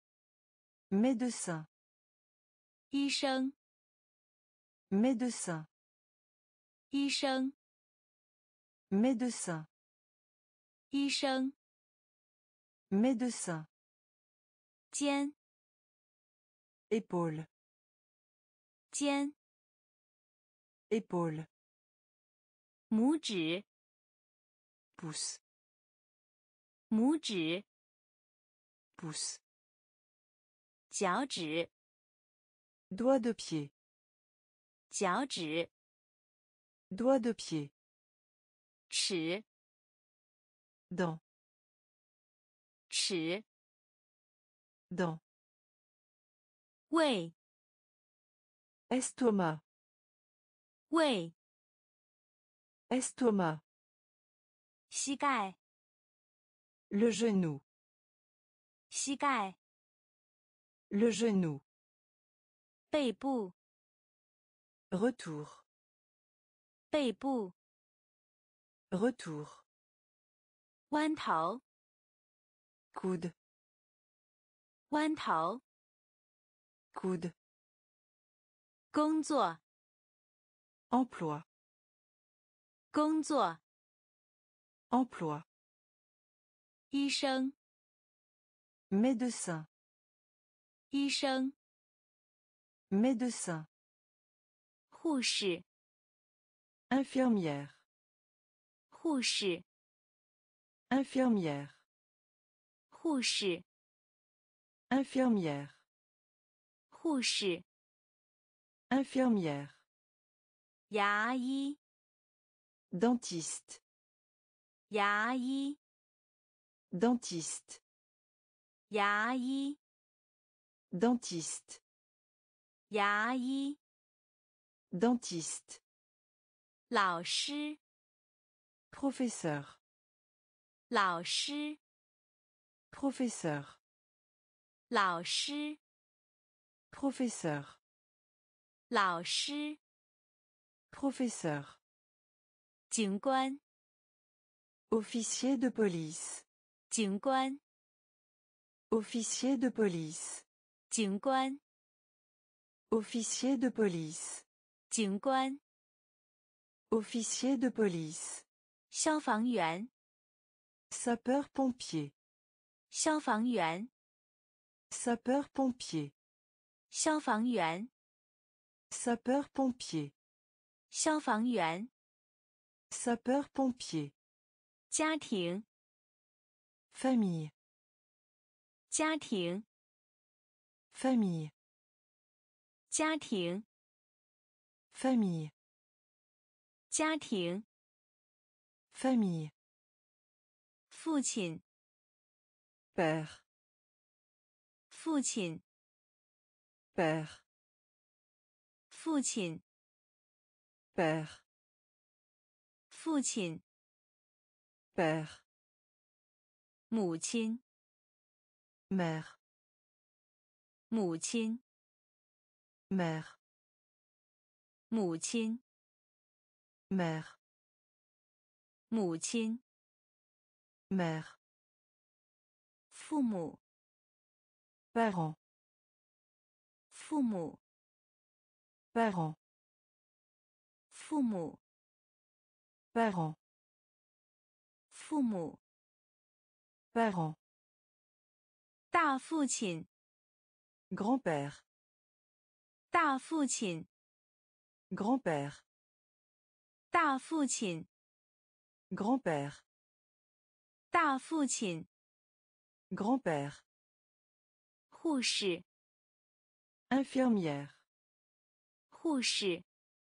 Médecin. 医生 Médecin. 医生 Médecin. 医生 Médecin. 肩 Épaule. 肩 Épaule. 拇指 Pouce. 拇指 Pouce. 脚趾 Doigt de pied. 脚趾 Doigt de pied. 齿 Dent. 齿 Dent. 胃 Estomac. 胃 Estomac. 膝盖 Le genou. 膝盖 Le genou. 背部 Retour. 背部 Retour. 弯头 Coude. 弯头 Coude. 工作 Emploi. 工作 Emploi. 医生 Médecin. 医生 Médecin. 护士 Infirmière. 护士 Infirmière. 护士 Infirmière. 护士 Infirmière. 牙医 Dentiste. 牙医 Dentiste. 牙医 Dentiste. 牙医 Dentiste. 老师 Professeur. 老师 Professeur. 老师 Professeur. 老师 Professeur. 警官 Officier de police. 警官 Officier de police. 警官 Officier de police. 警官， Officier de police. 消防员， Sapeur-pompier. 消防员， Sapeur-pompier. 消防员， Sapeur-pompier. 消防员， Sapeur-pompier. 家庭， Famille. 家庭， Famille. 家庭， Famille. 家庭， Famille. 父亲， Père. 父亲， Père. 父亲， Père. 父亲， Père. 母亲， Mère. 母亲， Mère. 母亲， Mère. 母亲， Mère. 父母， Parent. 父母， Parent. 父母， Parent. 父母， Parent. 大父亲， Grand-père. 大父亲， Grand-père. 大父亲， Grand-père. 大父亲， Grand-père. 护士， Infirmière. 护士，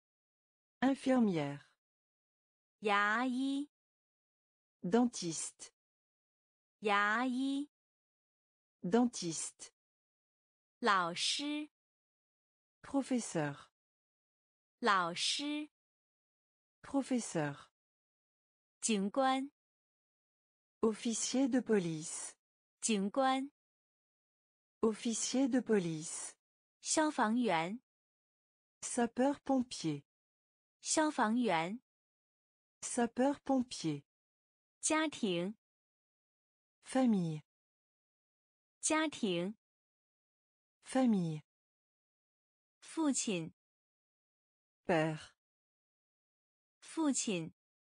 Infirmière. 牙医， Dentiste. 牙医， Dentiste. 老师， Professeur. 老师， Professeur. 警官， Officier de police. 警官， Officier de police. 消防员， Sapeur-pompier. 消防员， Sapeur-pompier. 家庭， Famille. 家庭， Famille. 父亲， Père. 父亲，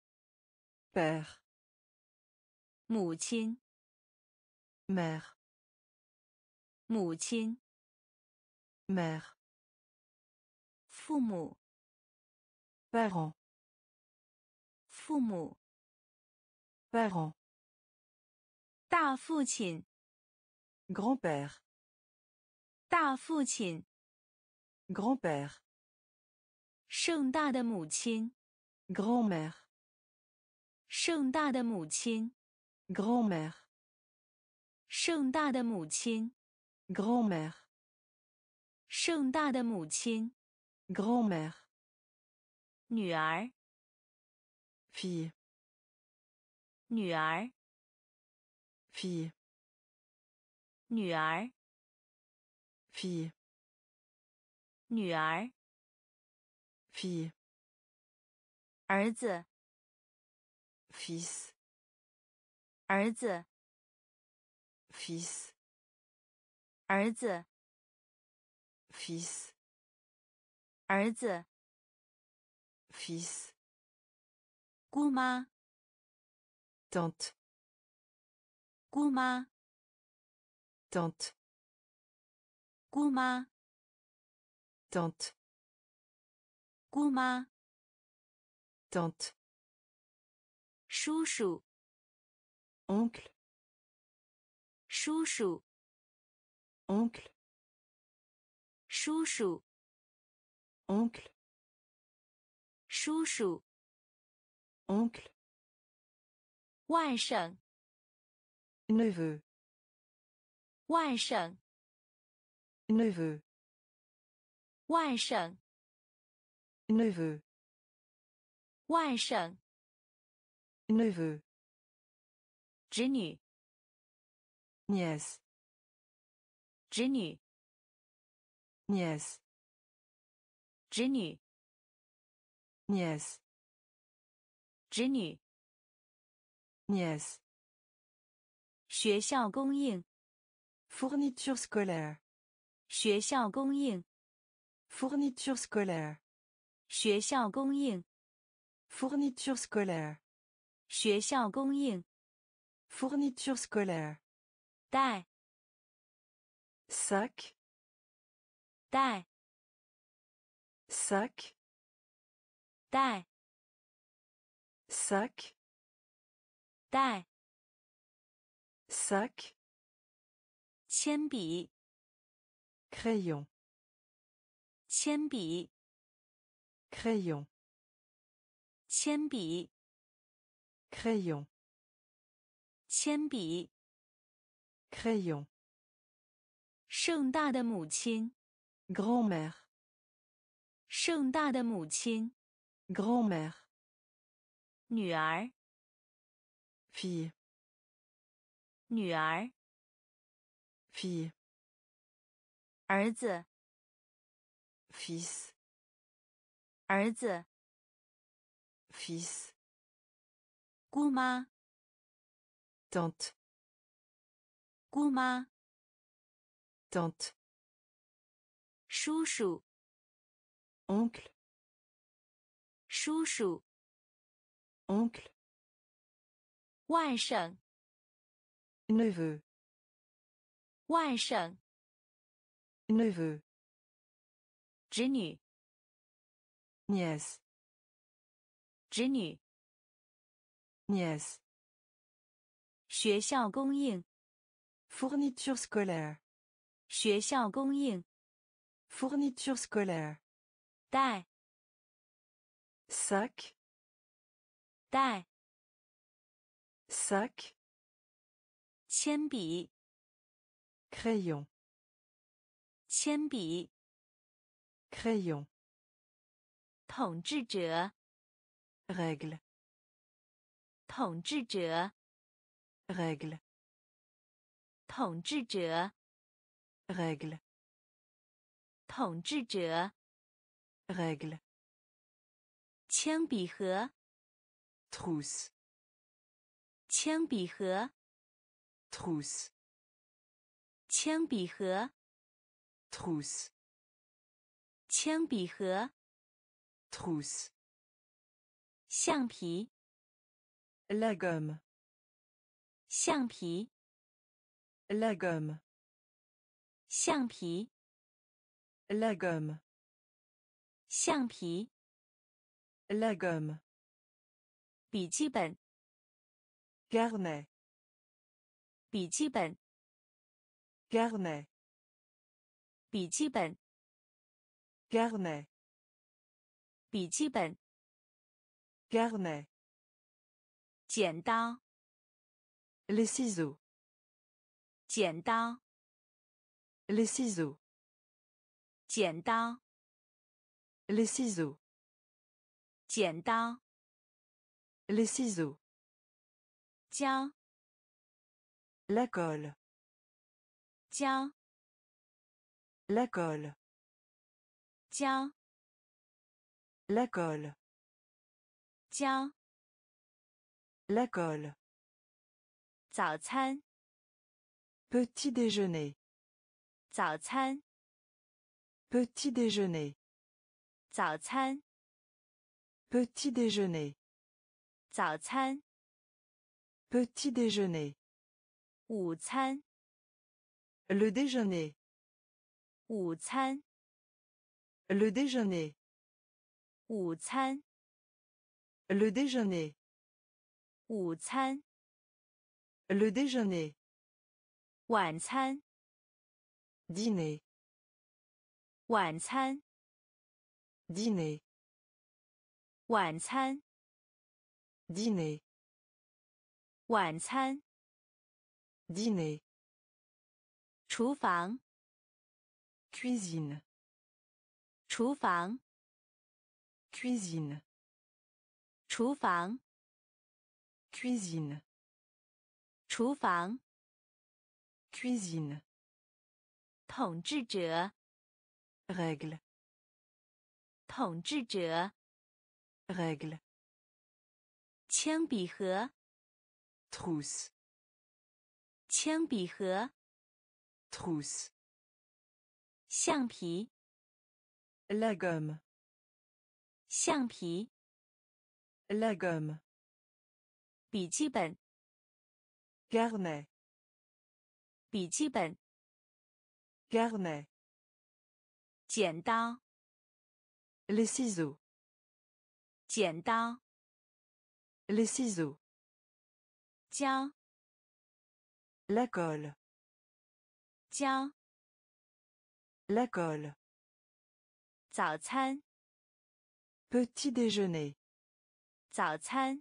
Père. 母亲， Mère. 母亲， Mère. 父母， Parent. 父母， Parent. 大父亲， Grand-père. 大父亲， Grand-père. 盛大的母亲， Grand-mère. 盛大的母亲， Grand-mère. 盛大的母亲， Grand-mère. 盛大的母亲， Grand-mère. 女儿， Fille. 女儿， Fille. 女儿， Fille. 女儿， Fille. 儿子， Fils. 儿子， Fils. 儿子， Fils. 儿子， Fils. 姑妈， Tante. 姑妈， Tante. 姑妈， Tante. 姑妈， Tante. 叔叔， Oncle. 叔叔， Oncle. 叔叔， Oncle. 叔叔， Oncle. 外甥， Neveu. 外甥， Neveu. 外甥， Neveu. 外甥， Neveu. 侄女， Nièce. 侄女， Nièce. 侄女， Nièce. 侄女， Nièce. 学校供应， Fourniture scolaire. 学校供应， Fourniture scolaire. 学校供应， Fourniture scolaire. 学校供应， Fourniture scolaire. 袋， Sac. 袋， Sac. 袋， Sac. 袋， Sac. 铅笔， Crayon. 铅笔， Crayon. 铅笔， Crayon. 铅笔， Crayon. 盛大的母亲， Grand-mère. 盛大的母亲， Grand-mère. 女儿， Fille. 女儿， Fille. 儿子， Fils. 儿子， Fils. 姑妈， Tante. 姑妈， Tante. 叔叔， Oncle. 叔叔， Oncle. 外甥， Neveu. 外甥， Neveu. 侄女， Nièce. 侄女， Nièce. 学校供应， Fourniture scolaire. 学校供应， Fourniture scolaire. 袋， Sac. 袋， Sac. 铅笔， Crayon. 铅笔， Crayon. 统治者， Règle. 统治者， Règle. 统治者， Règle. 统治者， Règle. 铅笔盒， Trousse. 铅笔盒， Trousse. 铅笔盒， Trousse. 铅笔盒， Trousse. 橡皮， La gomme. 橡皮， La gomme. 橡皮， La gomme. 橡皮， La gomme. 笔记本， Carnet. 笔记本， Carnet. 笔记本， Carnet. 笔记本， Carnet. 剪刀， Les ciseaux. 剪刀， Les ciseaux. 剪刀， Les ciseaux. 剪刀， Les ciseaux. 胶， La colle. 胶， La colle. 胶， La colle. 胶， La colle. 早餐， Petit déjeuner. 早餐， Petit déjeuner. 早餐， Petit déjeuner. 早餐， Petit déjeuner. 午餐， Le déjeuner. 午餐， Le déjeuner. 午餐， Le déjeuner. 午餐， Le déjeuner. 晚餐， Dîner. 晚餐， Dîner. 晚餐， Dîner. 晚餐， Dîner. 厨房， Cuisine. 厨房， Cuisine. 厨房， Cuisine. 厨房， Cuisine. 统治者， Règle. 统治者， Règle. 铅笔盒， Trousse. 铅笔盒， Trousse. 橡皮， La gomme. 橡皮 La gomme. 笔记本 Carnet. 笔记本 Carnet. 剪刀 Les ciseaux. 剪刀 Les ciseaux. 胶 La colle. 胶 La colle. 早餐 Petit déjeuner. 早餐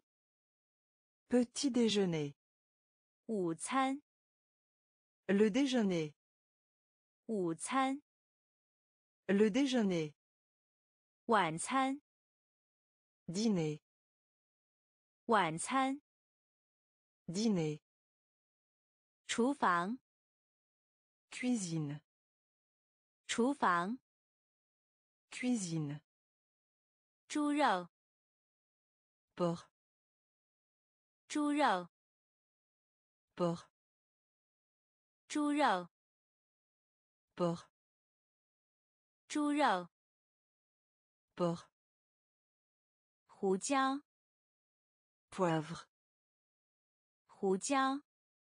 Petit déjeuner. 午餐 Le déjeuner. 午餐 Le déjeuner. 晚餐 Dîner. 晚餐 Dîner. 厨房 Cuisine. 厨房 Cuisine. 猪肉 Porc. 猪肉 Porc. 猪肉 Porc. 猪肉 Porc. 胡椒 Poivre. 胡椒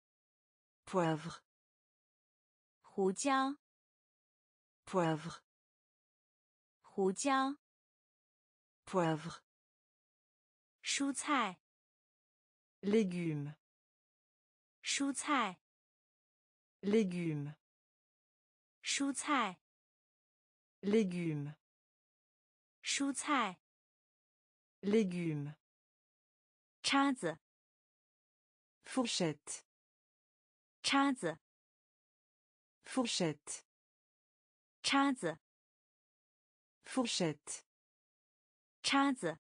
Poivre. 胡椒 Poivre. 胡椒 Poivre. 蔬菜 Légumes. 蔬菜 Légumes. 蔬菜 Légumes. 蔬菜 Légumes. 叉子 Fourchette. 叉子 Fourchette. 叉子 Fourchette. 叉子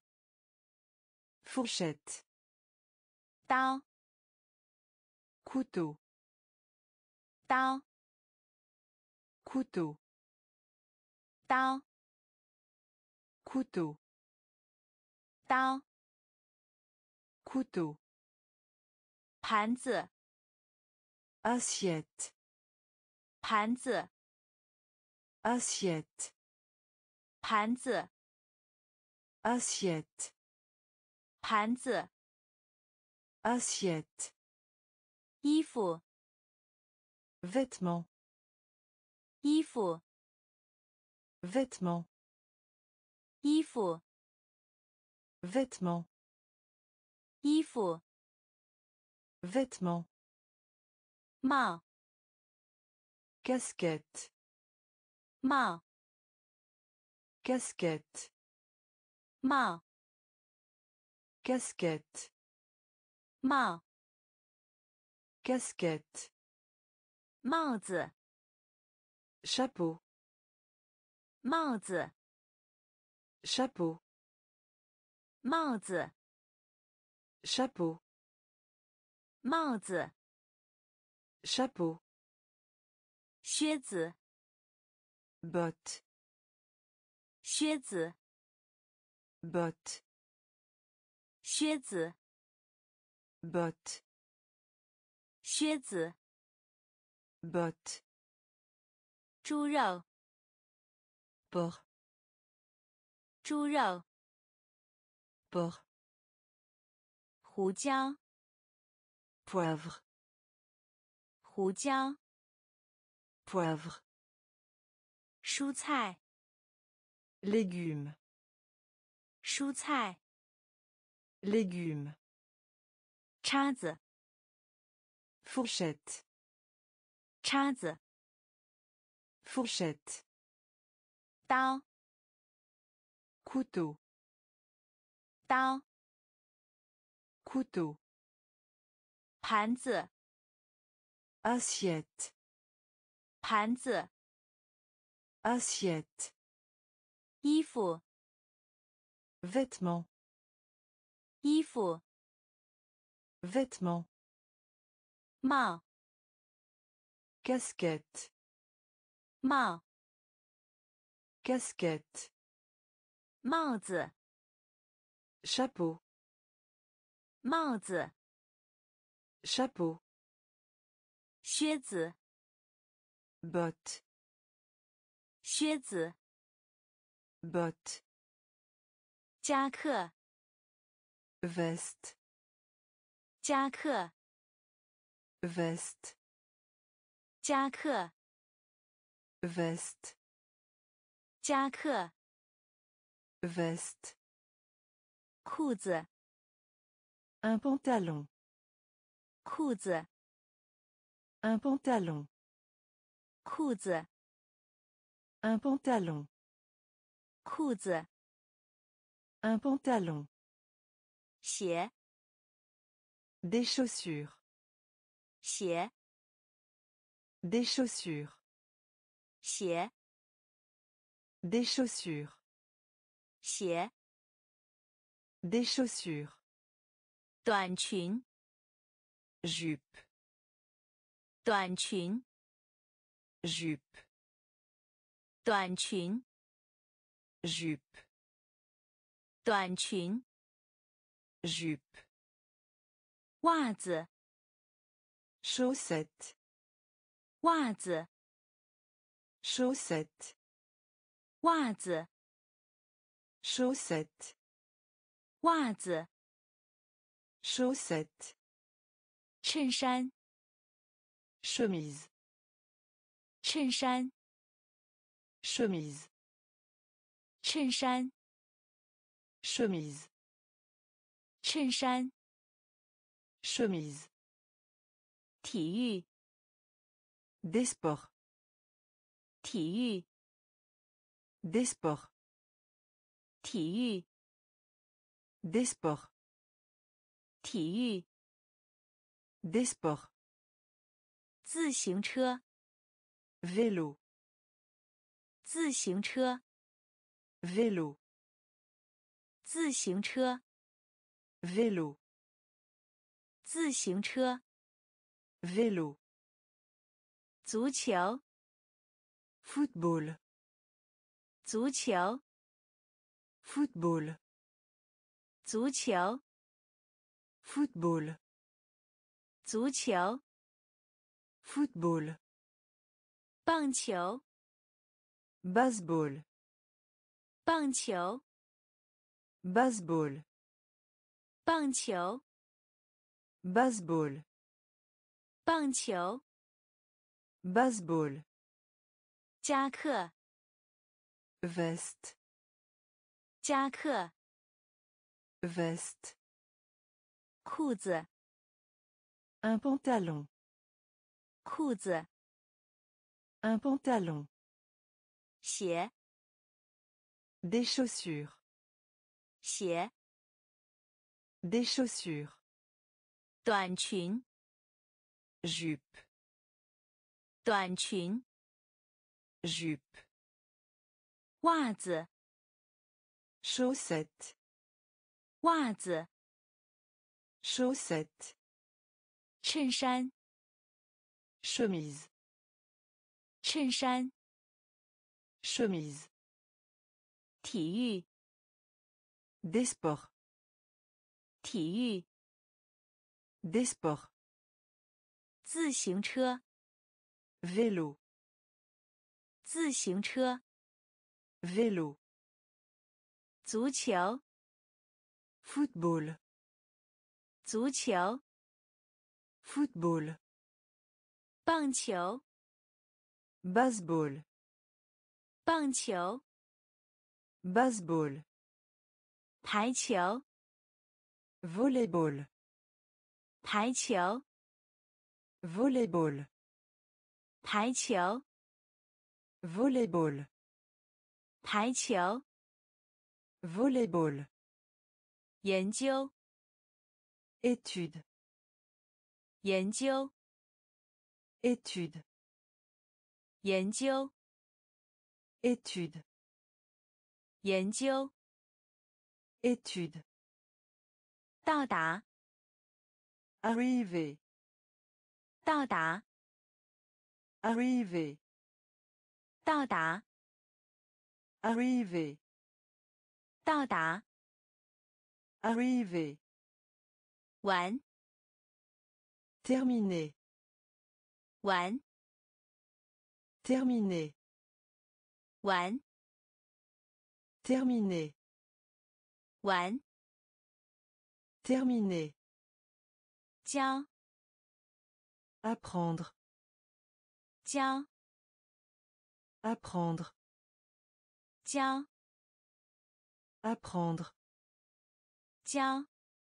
Fourchette. 刀 Couteau. 刀 Couteau. 刀 Couteau. 刀 Couteau. 盘子 Assiette. 盘子 Assiette. 盘子 Assiette. 盘子 Assiette. 衣服 Vêtements. 衣服 Vêtements. 衣服 Vêtements. 衣服 Vêtements. 帽 Casquette. 帽 Casquette. 帽 Casquette. 帽 Casquette. 帽子 Chapeau. 帽子 Chapeau. 帽子 Chapeau. 帽子 Chapeau. 靴子 Botte. 靴子 Botte. 靴子 Botte. 靴子 Botte. 猪肉 Porc. 猪肉 Porc. 胡椒 Poivre. 胡椒 Poivre. 蔬菜 Légumes. 蔬菜 Légumes. 叉子 Fourchette. 叉子 Fourchette. 刀 Couteau. 刀 Couteau. 盘子 Assiette. 盘子 Assiette. 衣服 Vêtements. 衣服 Vêtements. 帽 Casquette. 帽 Casquette. 帽子 Chapeau. 帽子 Chapeau. 靴子 Botte. 靴子 Botte. 夹克 veste, 夹克 veste, 夹克 veste, 夹克 veste, 裤子 un pantalon, 裤子 un pantalon, 裤子 un pantalon, 裤子 un pantalon, 鞋 des chaussures, 鞋 des chaussures, 鞋 des chaussures, 鞋 des chaussures, 短裙 jupe, 短裙 jupe, 短裙 jupe, 短裙 jupe, 袜子 chaussette, 袜子 chaussette, 袜子 chaussette, 袜子 chaussette, 衬衫 chemise, 衬衫 chemise, 衬衫 chemise, 衬衫 chemise, 体育 des sports, 体育 des sports, 体育 des sports, 体育 des sports, 自行车 vélo, 自行车 vélo, 自行车 vélo, 自行车 vélo, 足球 football, 足球 football, 足球 football, 足球 football, 棒球 baseball, 棒球 baseball, 棒球 baseball, 棒球 baseball, 夹克 veste, 夹克 veste, 裤子 un pantalon, 裤子 un pantalon, 鞋 des chaussures, 鞋 des chaussures, 短裙 jupe, 短裙 jupe, 袜子 chaussette, 袜子 chaussette, 衬衫 chemise, 衬衫 chemise, 体育 des sports, 体育 des sports, 自行车 vélo, 自行车 vélo, 足球 football, 足球 football, 棒球 baseball, 棒球 baseball, 排球 volleyball, 排球 volleyball, 排球 volleyball, 排球 volleyball, 研究 étude, 研究 étude, 研究 étude, 研究 étude, 到达 arriver, 到达 arriver, 到达 arriver, 到达 arriver, 玩 terminer, 玩 terminer, 玩 terminer, 完 Terminer. 教 Apprendre. 教 Apprendre. 教 Apprendre. 教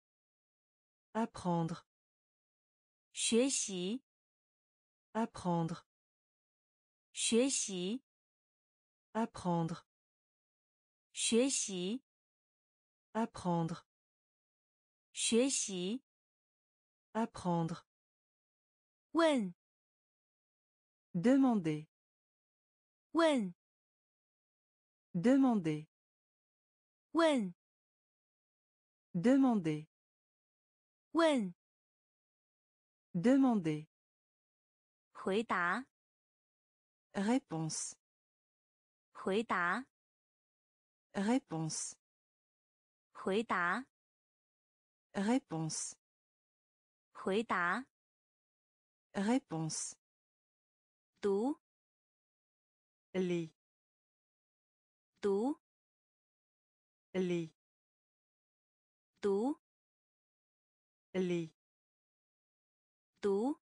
Apprendre. 学习 Apprendre. 学习 Apprendre. 学习 Apprendre. 学习 Apprendre. 问 Demander. 问 Demander. 问 Demander. 问 Demander. 回答 Réponse. 回答 Réponse. 回答 Réponse. 回答 Réponse. 读 Lis. 读 Lis. 读 Lis. 读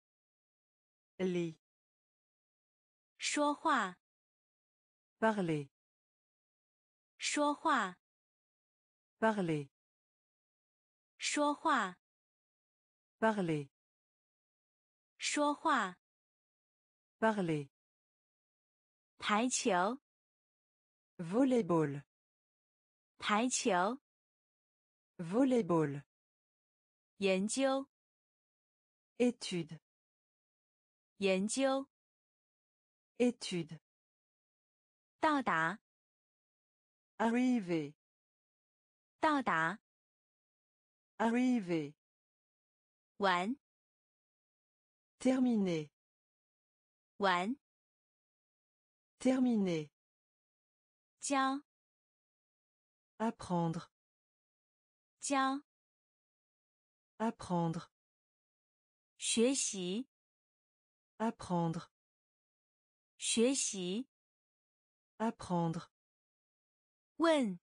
Lis. 说话 Parler. 说话 Parler. 说话 Parler. 说话 Parler. 排球 Volleyball. 排球 Volleyball. 研究 Étude. 研究 Étude. 到达 Arriver. 到达 Arriver. 完 Terminer. 完 Terminer. 教 Apprendre. 教 Apprendre. 学习 Apprendre. 学习 Apprendre. 问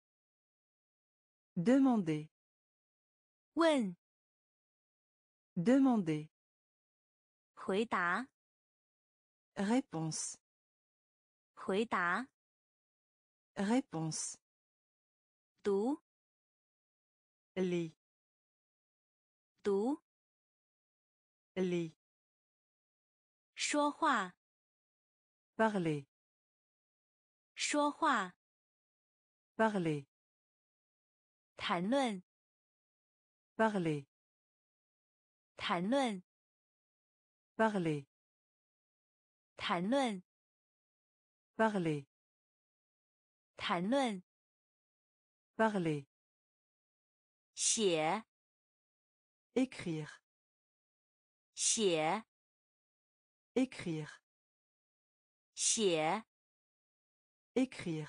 Demander. 问 Demander. 回答 Réponse. 回答 Réponse. 读 Lis. 读 Lis. 说话 Parler. 说话 Parler. 谈论 Parler. 谈论 Parler. 谈论 Parler. 谈论 Parler. 写 Écrire. 写 Écrire. 写 Écrire.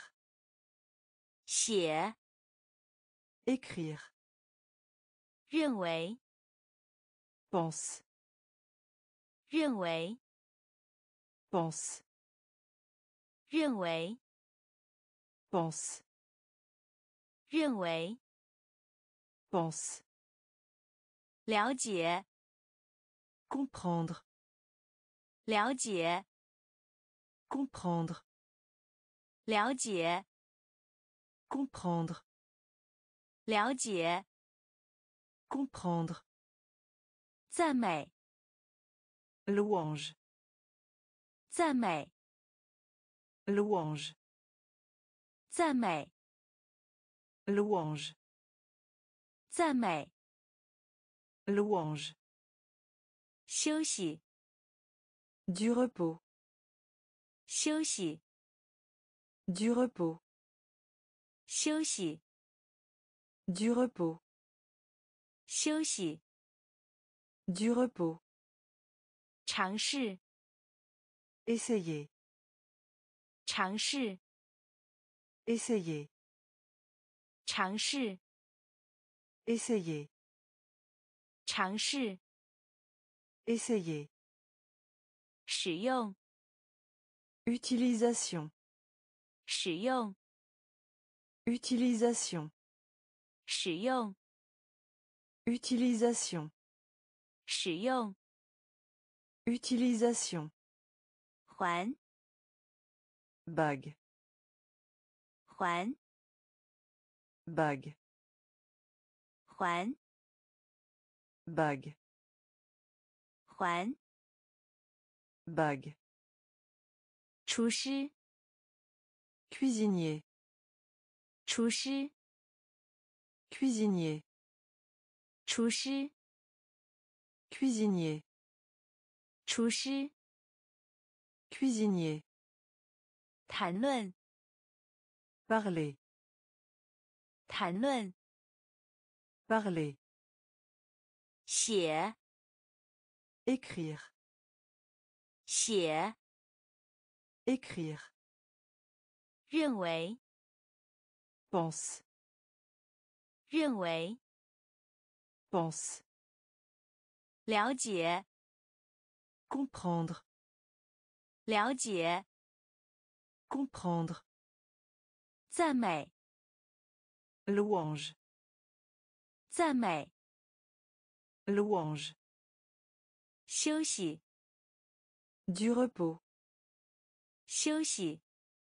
写 Écrire. 认为 Pense. 认为 Pense. 认为 Pense. 认为 Pense. 了解 Comprendre. 了解 Comprendre. 了解 Comprendre. 了解 Comprendre. 赞美 Louange. 赞美 Louange. 赞美 Louange. 赞美 Louange. 休息 Du repos. 休息 Du repos. 休息 Du repos. 休息 Du repos. 尝试 Essayer. 尝试 Essayer. 尝试 Essayer. 尝试 Essayer. 使用 Utilisation. 使用 Utilisation. 使用 Utilisation. 使用 Utilisation. 还 Bague. 还 Bague. 还 Bague. 还 Bague. 厨师 Cuisinier. 厨师 Cuisinier. 厨师 Cuisinier. 厨师 Cuisinier. 谈论 Parler. 谈论 Parler. 写 Écrire. 写 Écrire. 认为 Pense. 认为 Pense. 了解 Comprendre. 了解 Comprendre. 赞美 Louange. 赞美 Louange. 休息 Du repos. 休息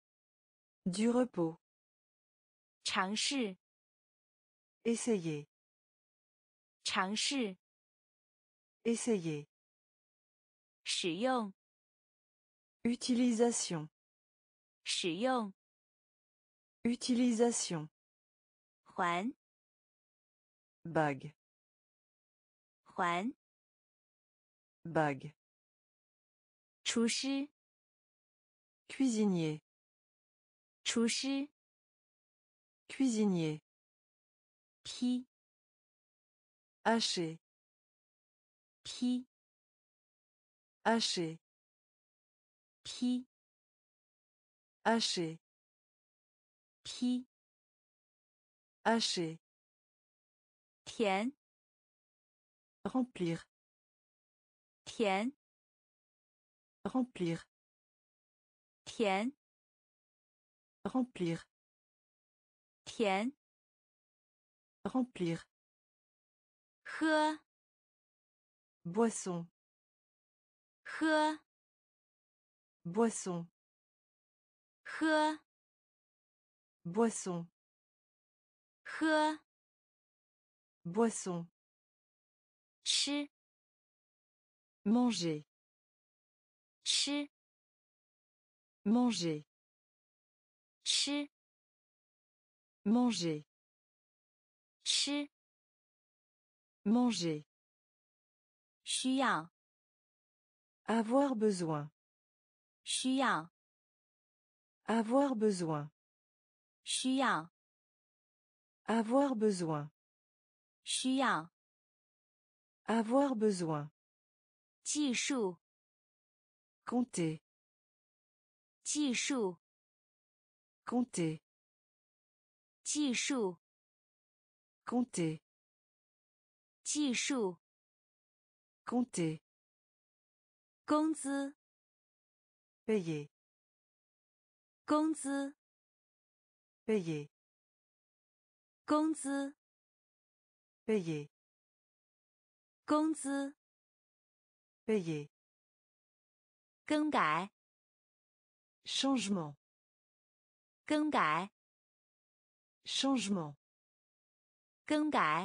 Du repos. 尝试 Essayer. 尝试 Essayer. 使用 Utilisation. 使用 Utilisation. 还 Bague. 还 Bague. 厨师 Cuisinier. 厨师 Cuisinier. 劈 Hacher. 劈 Hacher. 劈 Hacher. 劈 Hacher. 填 Remplir. 填 Remplir. 填 Remplir. 填 Remplir. 喝 Boisson. 喝 Boisson. 喝 Boisson. 喝 Boisson. 吃 Manger. 吃 Manger. 吃 Manger. 吃 Manger. 需要 Avoir besoin. 需要 Avoir besoin. 需要 Avoir besoin. 需要 Avoir besoin. 技术 Compter. 技术 Compter. 技术 Compter. 技术 Compter. 工资 Payer. 工资 Payer. 工资 Payer. 工资 Payer. 更改 Changement. 更改 Changement. 更改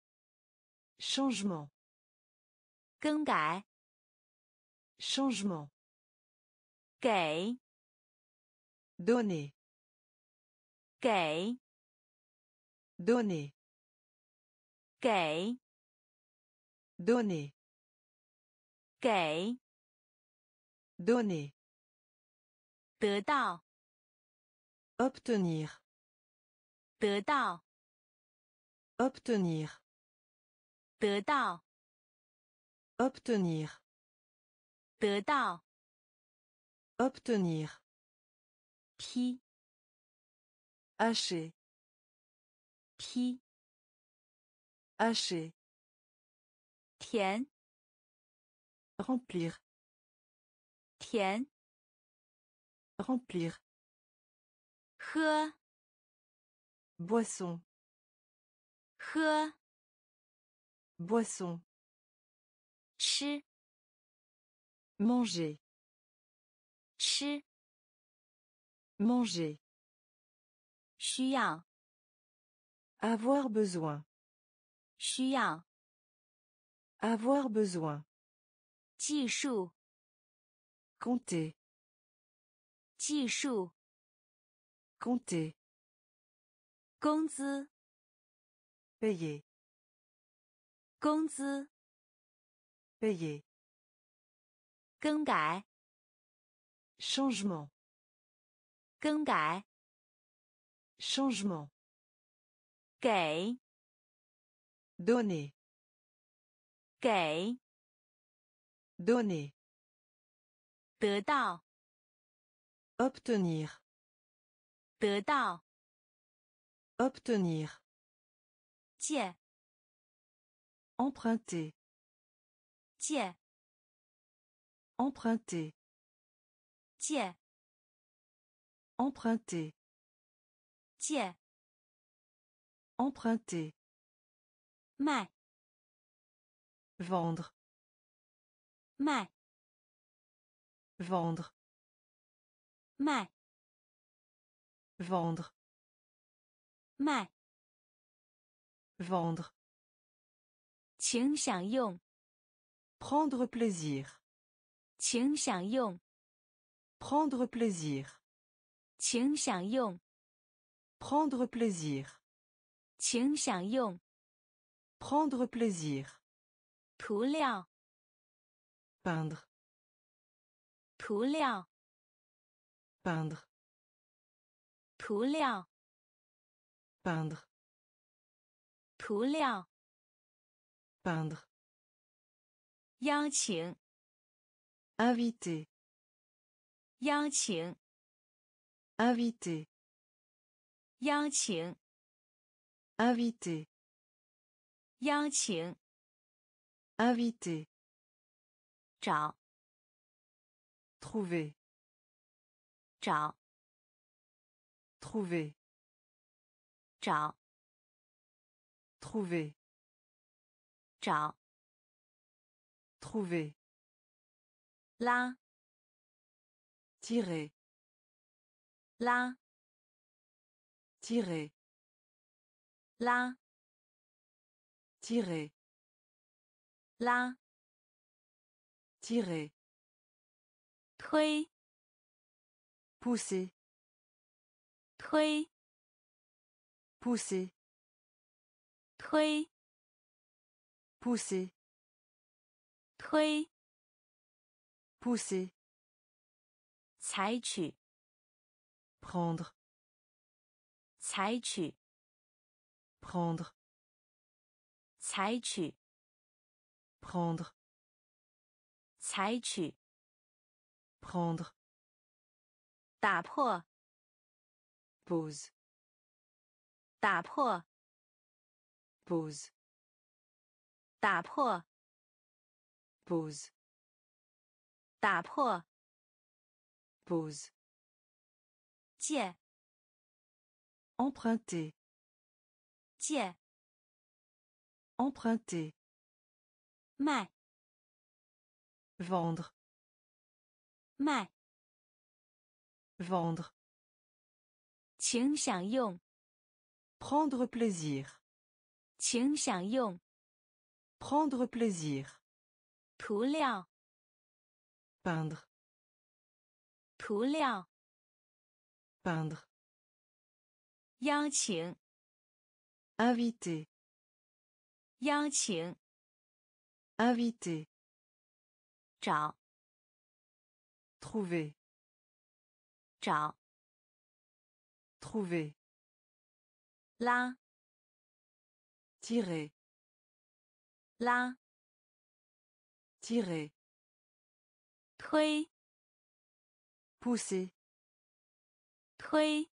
Changement. 更改 Changement. 给 Donner. 给 Donner. 给 Donner. 给 Donner. 得到 Obtenir. 得到 Obtenir. 得到 Obtenir. 得到 Obtenir. 劈 Hacher. 劈 Hacher. 填 Remplir. 填 Remplir. 喝 Boisson. 喝 Boisson. 吃 Manger. 吃 Manger. 需要 Avoir besoin. 需要 Avoir besoin. 计数 Compter. 计数 Compter. 工资 Payer. 工资 Payer. 更改 Changement. 更改 Changement. 给 Donner. 给 Donner. 得到 Obtenir. 得到 Obtenir. 借 Emprunter. 借 Emprunter. 借 Emprunter. 借 Emprunter. 卖 Vendre. 卖 Vendre. 卖 Vendre. 卖 Vendre. 请享用 Prendre plaisir. 请享用 Prendre plaisir. 请享用 Prendre plaisir. 请享用 Prendre plaisir. 涂料 Peindre. 涂料 Peindre. 涂料 Peindre. 涂料 Peindre. 邀请 Inviter. 邀请 Inviter. 邀请 Inviter. 邀请 Inviter. 找 Trouver. 找 Trouver. 找 Trouver. 找 Trouver. 拉 Tirer. 拉 Tirer. 拉 Tirer. 拉 Tirer. 推 Pousser. 推 Pousser. 推 Pousser. 推 Pousser. 采取 Prendre. 采取 Prendre. 采取 Prendre. 采取 Prendre. 打破 Pause. 打破 Pause. 打破 Pause. 打破 Pause. 借 Emprunter. 借 Emprunter. 卖 Vendre. 卖 Vendre. 请享用 Prendre plaisir. 请享用 Prendre plaisir. 涂料 Peindre. 涂料 Peindre. 邀请 Inviter. 邀请 Inviter. 找 Trouver. 找 Trouver. 拉 Tirer. 拉 Tirer. 推 Pousser. 推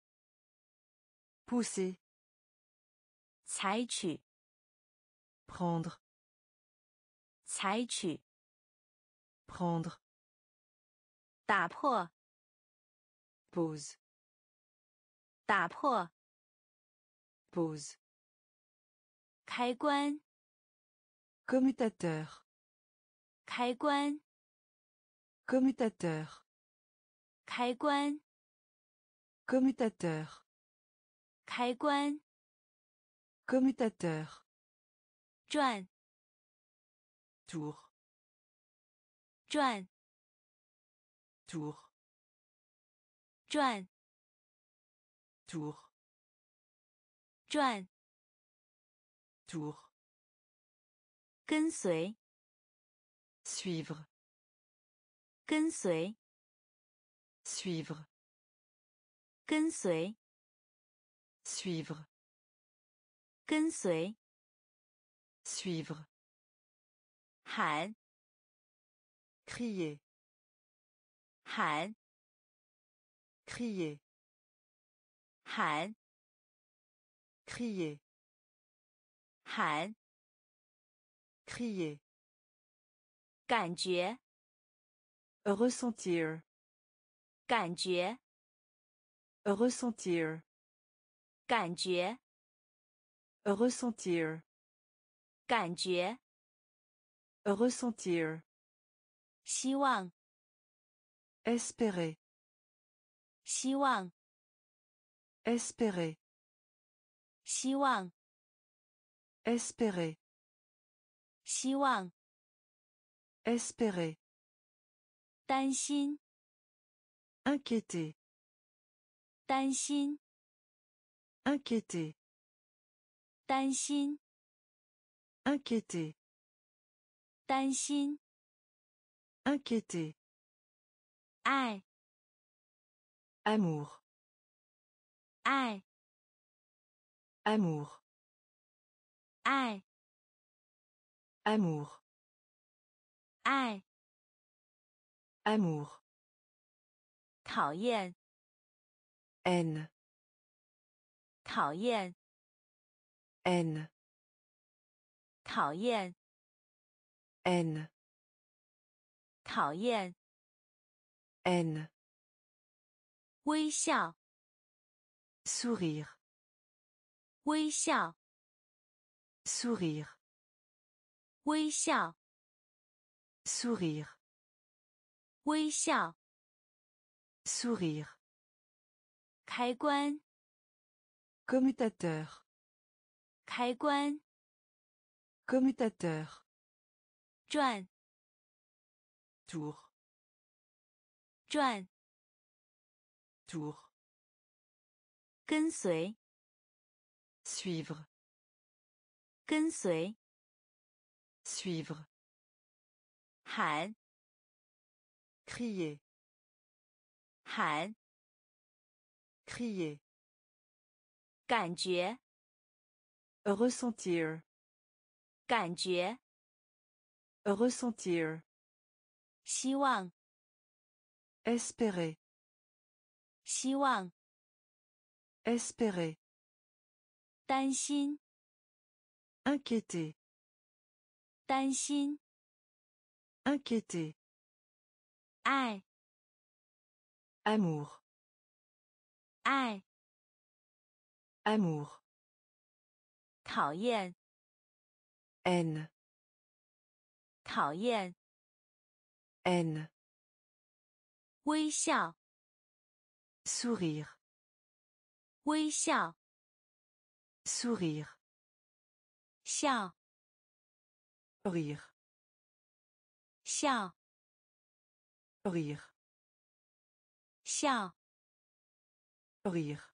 Pousser. 采取 Prendre. 采取 Prendre. 打破 Pause. 打破 Pause. 开关 Commutateur. 开关 Commutateur. 开关 Commutateur. 开关 Commutateur. 转 Tour. 转 Tour. 转 Tour. 转 Tour. 跟随 Suivre. 跟随 Suivre. 跟随 Suivre. 跟随 Suivre. 喊 Crier. 喊 Crier. 喊 Crier. 喊 Crier. 感觉 Ressentir. 感觉 Ressentir. 感觉 Ressentir. 感觉 Ressentir. 希望 Espérer. 希望 Espérer. 希望 Espérer. 希望 Espérer. 担心 Inquiéter. 担心 Inquiéter. 担心 Inquiéter. 担心 Inquiéter. 爱 Amour. 爱 Amour. 爱 Amour. 爱 Amour. 讨厌 Haine. 讨厌 Haine. 讨厌 Haine. 讨厌 Haine. 微笑 Sourire. 微笑 Sourire. 微笑 Sourire. 微笑 Sourire. 开关 Commutateur. 开关 Commutateur. 转 Tour. 转 Tour. 跟随 Suivre. 跟随 Suivre. 喊 Crier. 喊 Crier. 感觉 Ressentir. 感觉 Ressentir. 希望 Espérer. 希望 Espérer. 担心 Inquiéter. 担心 Inquiéter. 爱 Amour. 爱 Amour. 讨厌 Haine. 讨厌 Haine. 微笑 Sourire. 微笑 Sourire. 笑 Rire. 笑 Rire. 笑 Rire.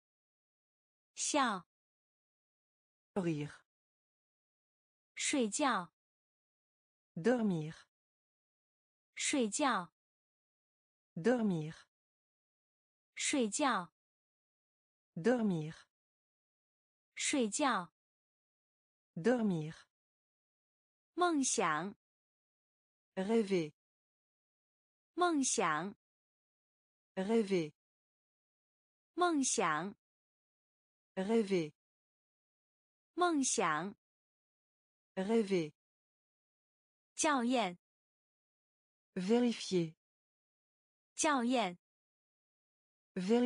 笑 Rire. 睡觉 Dormir. 睡觉 Dormir. 睡觉 Dormir. 睡觉 Dormir. 梦想 Rêver. 梦想 Rêver. 梦想 Rêver. 梦想 Rêver. 校验 Vérifier. 校验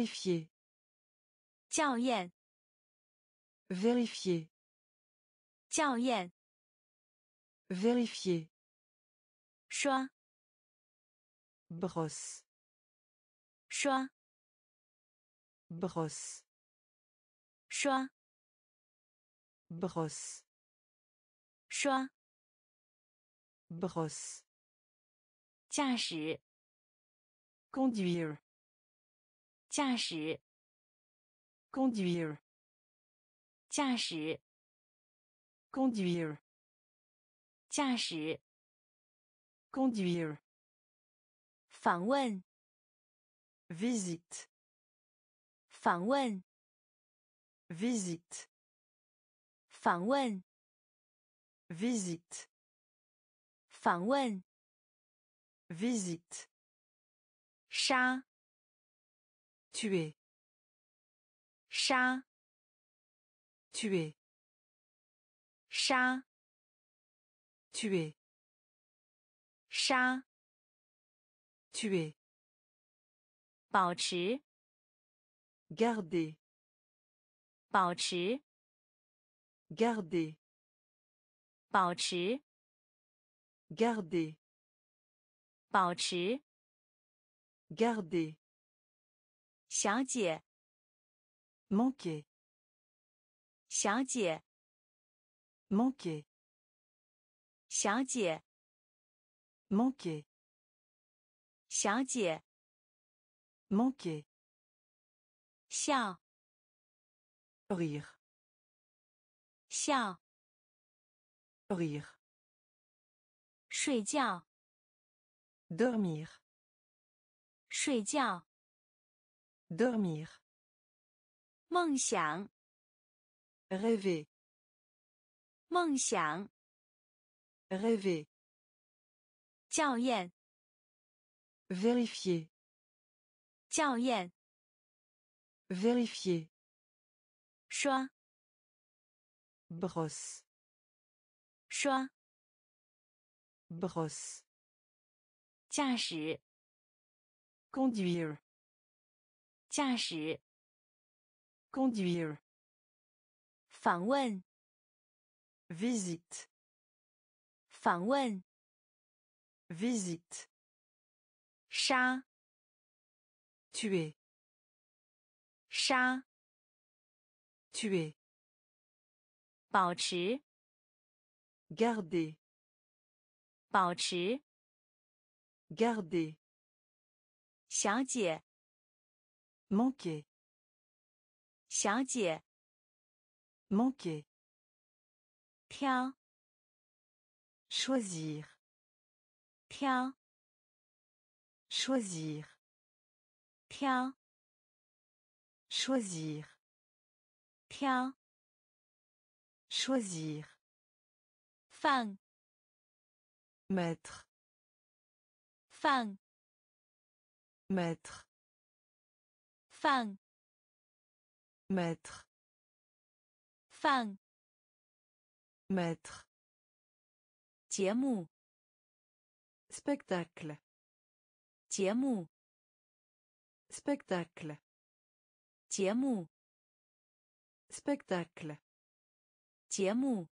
Vérifier. 校验 Vérifier. 校验 Vérifier. 刷 Brosse. 刷 Brosse. 刷 Brosse. 刷 Brosse. 驾驶 Conduire. 驾驶 Conduire. 驾驶 Conduire. 驾驶 Conduire. 访问 Visite. 访问 Visite. 访问 Visite. 访问 Visite. 杀 Tuer. 杀 Tuer. 杀 Tuer. 杀 Tuer. 保持 Garder. 保持 Garder. 保持 Garder. 保持 Garder. 小姐 Manquer. 小姐 Manquer. 小姐 Manquer. 小姐 Manquer. 笑 Rire. 笑 Rire. 睡觉 Dormir. 睡觉 Dormir. 梦想 Rêver. 梦想 Rêver. 校验 Vérifier. 校验 Vérifier. 刷 Brosse. 刷 Brosse. 驾驶 Conduire. 驾驶 Conduire. 访问 Visite. 访问 Visite. 杀 Tuer. 杀 Tuer. 保持 Garder. 保持 Garder. 小姐 Manquer. 小姐 Manquer. 挑 Choisir. 挑 Choisir. 挑 Choisir. 挑 Choisir. 放 Mettre. 放 Mettre. 放 Mettre. 放 Mettre. 节目 Spectacle. 节目 Spectacle. 节目 Spectacle. 节目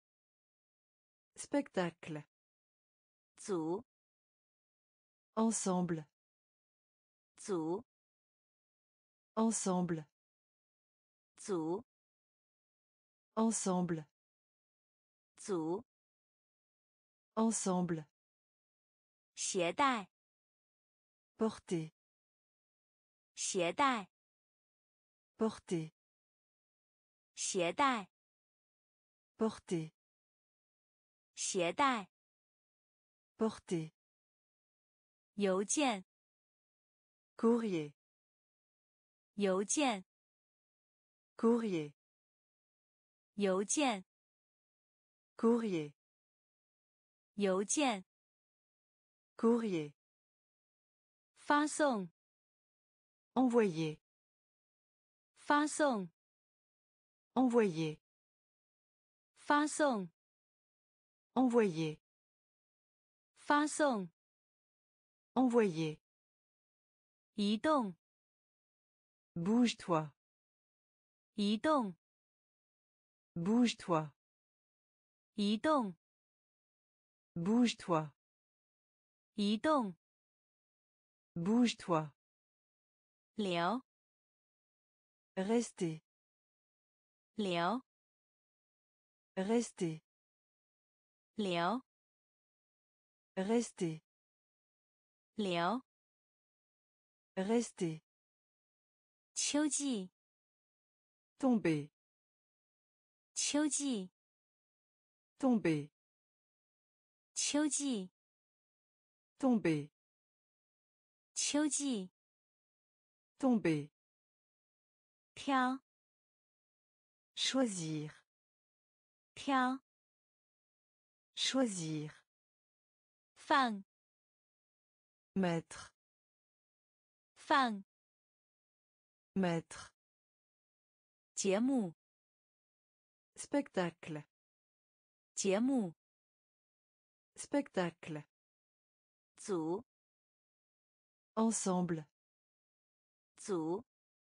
Spectacle. 组 Ensemble. 组 Ensemble. 组 Ensemble. 组 Ensemble. 携带 Porter. 携带 Porter. 携带 Porter. 携带 Porter. 邮件 Courrier. 邮件 Courrier. 邮件 Courrier. 邮件 Courrier. 发送 Envoyer. 发送 Envoyer. 发送 Envoyer. 发送 Envoyer. 移动 Bouge-toi. 移动 Bouge-toi. 移动， Bouge-toi. 移动， Bouge-toi. 流， Rester. 流， Rester. 流， Rester. 流， Rester. 秋季， Tomber. 秋季， Tomber. 秋季， Tomber. 秋季， Tomber. 挑， Choisir. 挑， Choisir. 放， Mettre. 放， Mettre. 节目， Spectacle. 节目， Spectacle. 组， Ensemble. 组，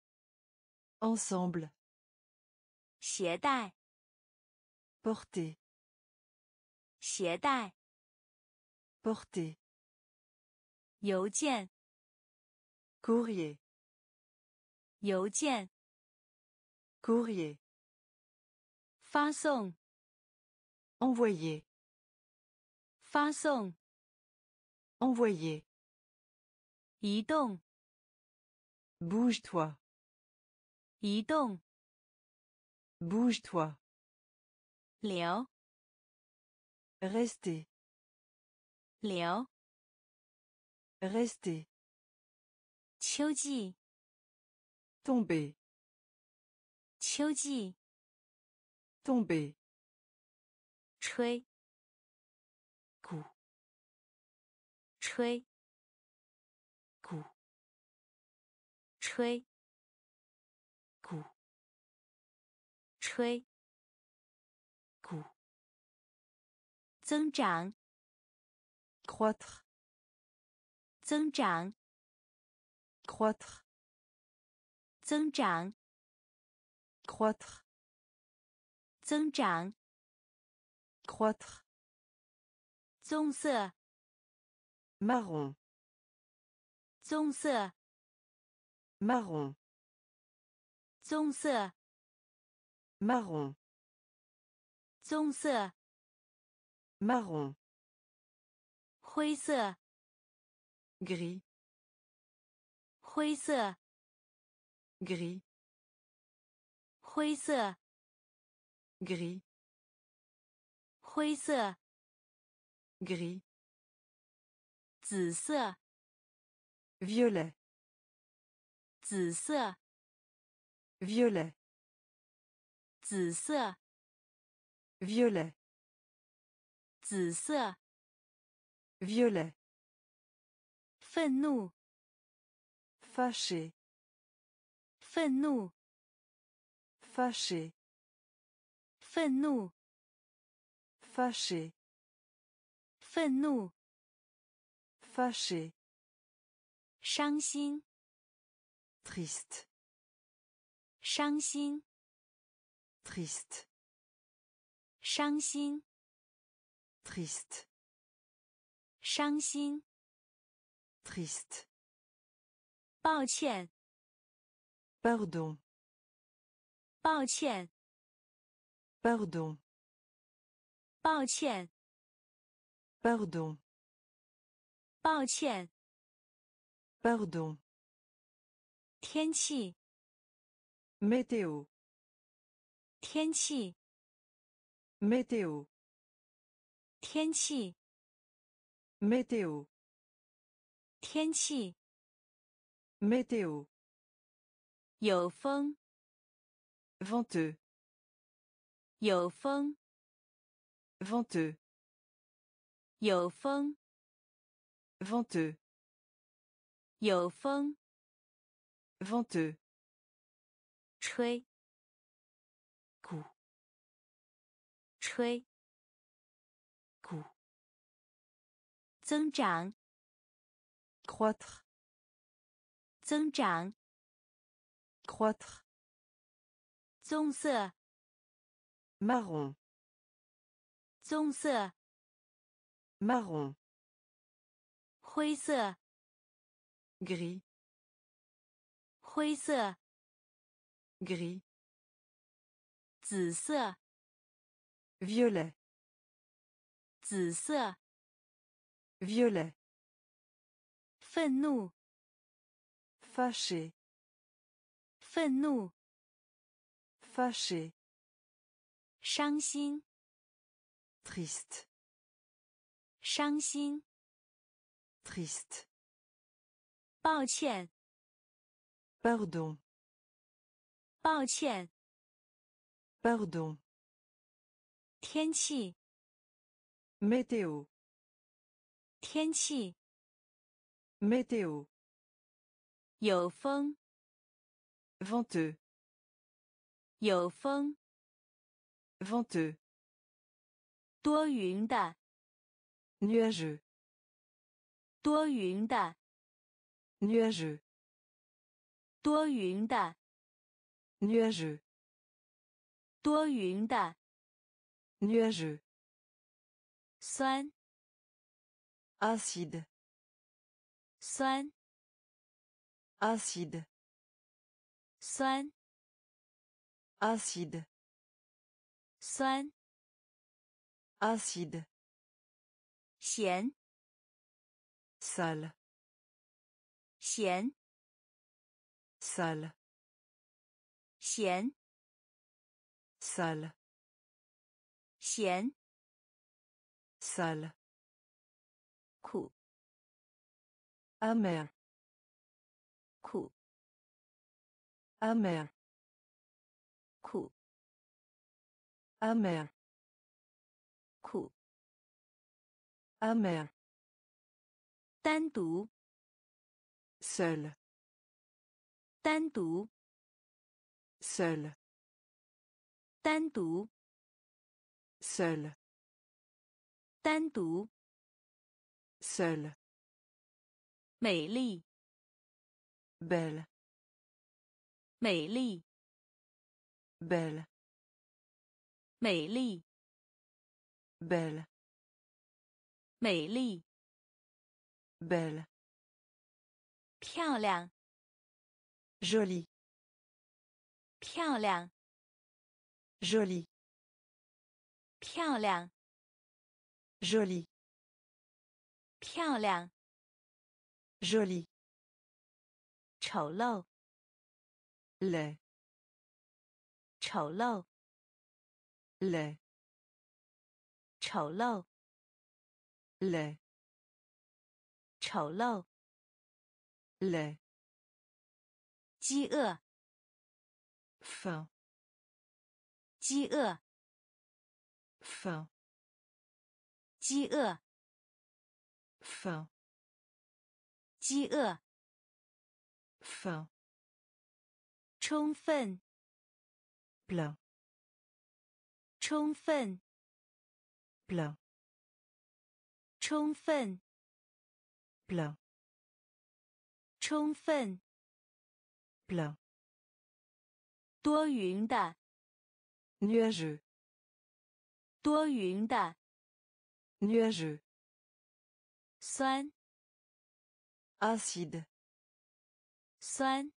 Ensemble. 携带， Porter. 携带， Porter. 邮件， Courrier. 邮件， Courrier. 发送， Envoyer. 发送， Envoyer. 移动， Bouge-toi. 移动， Bouge-toi. 流， Rester. 流， Rester. 秋季， Tomber. 秋季， Tomber. 吹， Coup. 吹， Coup. 吹， Coup. 吹， Coup. 增长， Croître. 增长， Croître. 增长， Croître. 增长， Croître. 棕色， Marron. 棕色， Marron. 棕色， Marron. 棕色， Marron. 灰色， Gris. 灰色， Gris. 灰色， Gris. 灰色， Gris. 紫色， Violet. 紫色， Violet. 紫色， Violet. 紫色， Violet. 愤怒， Fâché. 愤怒， Fâché. 愤怒， Fâché. 愤怒， Fâché. 伤心， Triste. 伤心， Triste. 伤心， Triste. 伤心， Triste. 抱歉， Pardon. 抱歉， Pardon. 抱歉， Pardon. 抱歉， Pardon. 天气， Météo. 天气， Météo. 天气， Météo. 天气， Météo. 有风， Venteux. 有风， Venteux. 有风， Venteux. 有风， Venteux. 吹， Coup. 吹， Coup. 增长， Croître. 增长， Croître. 棕色， Marron. 棕色 marron, 灰色 gris, 灰色 gris, 紫色 violet, 紫色 violet, 愤怒 fâché, 愤怒 fâché, 伤心 triste, 伤心 triste, 抱歉 pardon, 抱歉 pardon, 天气 météo, 天气 météo, 有风 venteux, 有风 venteux, 多云的 nuageux, 多云的 nuageux, 多云的 nuageux, 多云的 nuageux, 酸 acide, 酸 acide, 酸 acide, 酸 acide, 咸 sale, 咸 sale, 咸 sale, 咸 sale, 苦 amer, 苦 amer, 苦 amer, 苦 amer, 单独 seul, 单独 seul, 单独 seul, 单独 seul, 美丽 belle, 美丽 belle, 美丽 belle, 美丽 belle, 漂亮 jolie, 漂亮 jolie, 漂亮 jolie, 漂亮 jolie, 丑陋 laid, 丑陋 laid, 丑陋 laid, 丑陋 laid, 饥饿 faim, 饥饿 faim, 饥饿 faim, 饥饿 faim, 充分 plein, 充分 plein, 充分 plein, 充分 plein, 多云的 nuageux, 多云的 nuageux, 酸 acide, 酸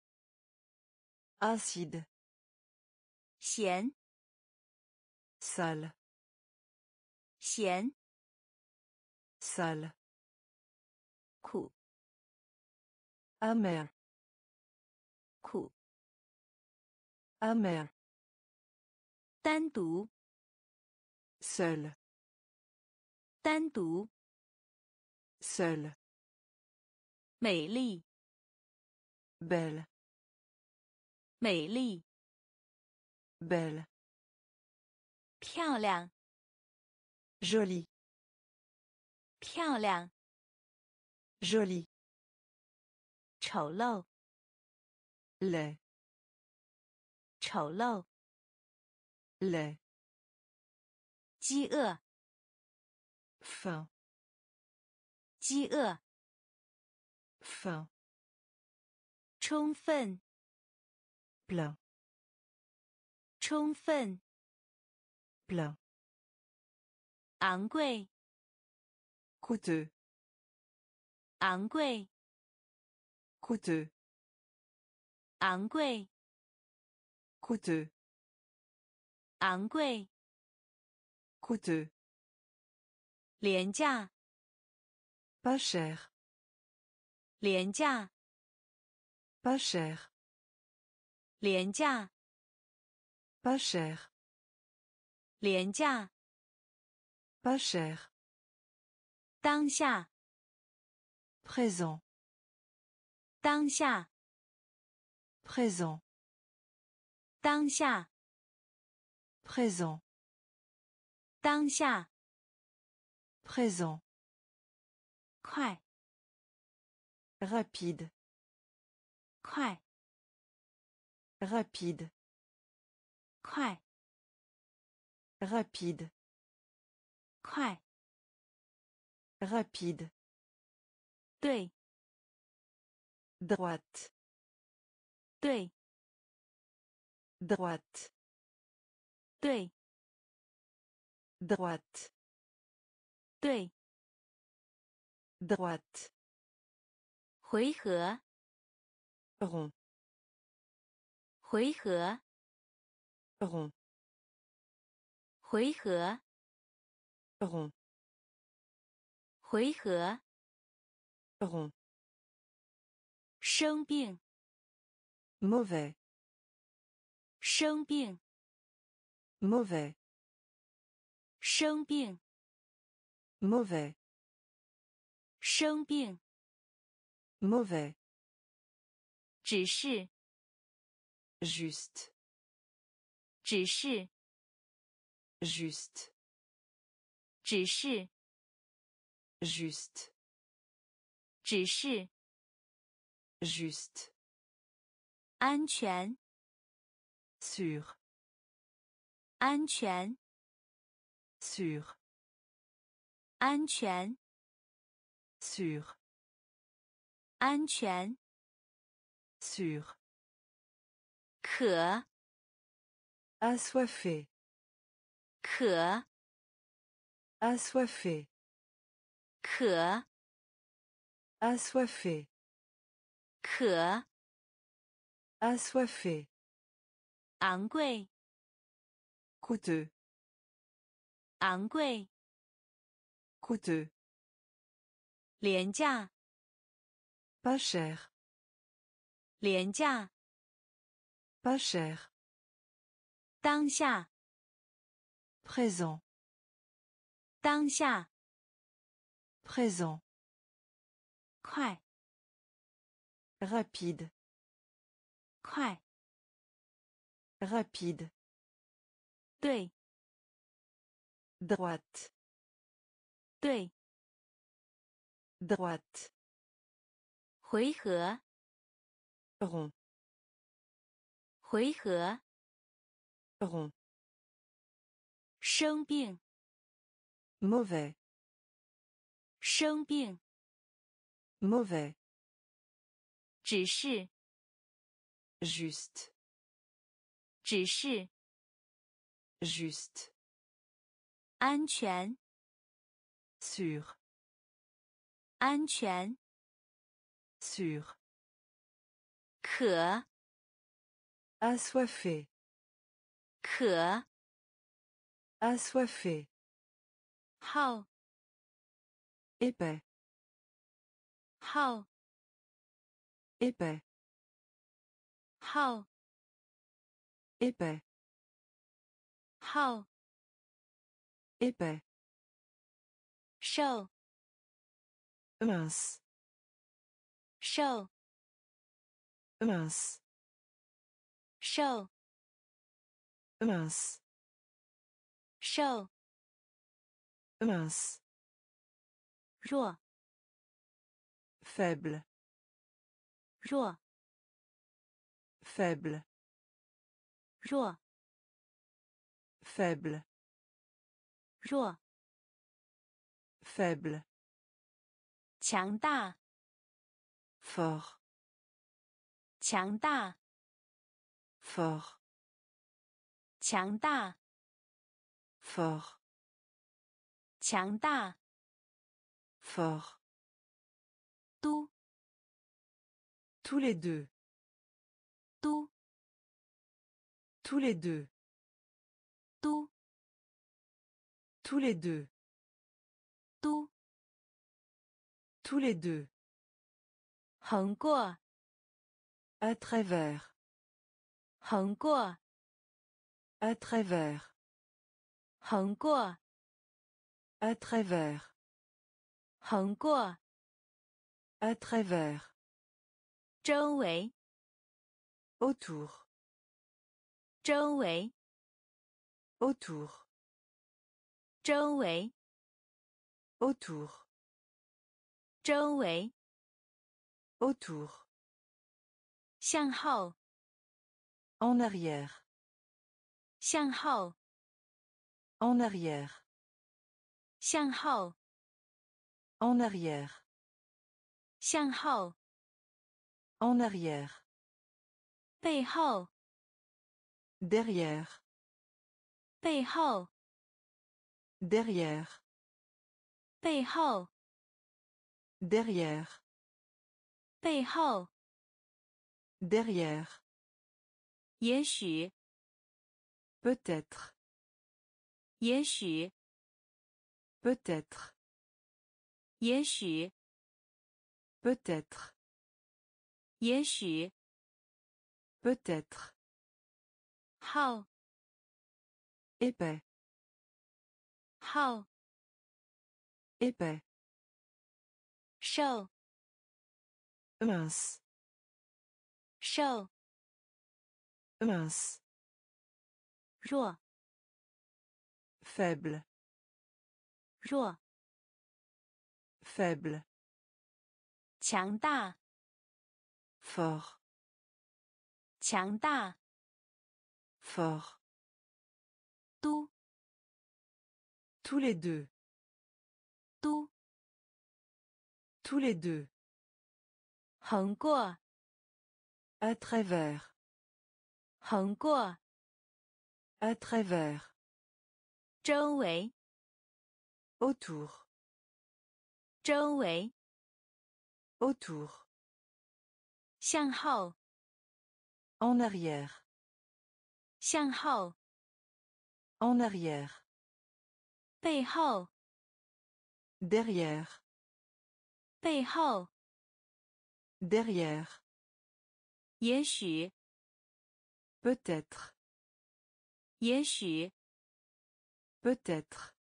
acide, 咸 sale, 咸 sale, 苦 amer, 苦 amer, 单独 seul, 单独 seul, 美丽 belle, 美丽 belle, 漂亮 jolie, 漂亮 jolie, 丑陋 laid, 丑陋 laid, 饥饿 faim, 饥饿 faim, 充分 plein, 充分 plein, 昂贵， coûteux, 昂贵， coûteux, 昂贵， coûteux, 昂贵， coûteux, 廉价， pas cher, 廉价， pas cher, 廉价， pas cher, 廉价， pas cher, 当下， présent, 当下， présent, 当下， présent, 当下， présent, 快， rapide, 快， rapide, 快， rapide, 快， rapide, 对， droite, 对， droite, 对， droite, 对， droite, 回合， rond, 回合， rond, 回合， rond, 回合， rond, 生病， mauvais, 生病， mauvais, 生病， mauvais, 生病， mauvais, 只是， juste, 只是， juste, 只是， juste, 只是， juste, 安全， sûr, 安全， sûr, 安全， sûr, 安全， sûr, 渴， assoiffé, 渴， assoiffé, 渴， assoiffé, 渴， assoiffé, 昂贵， coûteux, 昂贵， coûteux, 廉价， pas cher, 廉价， pas cher, 当下， présent, 当下， présent, 快， rapide, 快， rapide, 对， droite, 对， droite, 回合， rond, 回合， rond, 生病， mauvais, 生病， mauvais, 只是， juste, 只是， juste, 安全， sûr, 安全， sûr, 渴， assoiffé, 渴， assoiffé, 好， épais, 好， épais, 好， épais, 好， épais, 瘦， mince, 瘦， mince, 瘦， mince, 瘦， mince, 弱， faible, 弱， faible, 弱， faible, 弱， faible, 强大， fort, 强大， fort, 强大， fort, 强大 fort, 都 tous les deux, 都 tous les deux, 都 tous les deux, 都 tous les deux, 横过 à travers, 横过 à travers, 横过 à travers, 横过 à travers, 周围 autour, 周围 autour, 周围 autour, 周围 autour, 向后 en arrière, 向后 en arrière, 向后 en arrière, 向后 en arrière, 背后 derrière, 背后 derrière, 背后 derrière, 背后 derrière, 也许 peut-être, 也许 peut-être, 也许 peut-être, 也许 peut-être, 号 épais, 号 épais, 瘦 mince, 瘦 mince, 弱 faible, 弱 faible, 强大 fort, 强大 fort, 都 tous les deux, 都 tous les deux, 横过 à travers, 横过 à travers, 周围 autour, 周围 autour, 向后 en arrière, 向后 en arrière, 背后 derrière, 背后 derrière, 也许 peut-être, 也许 peut-être,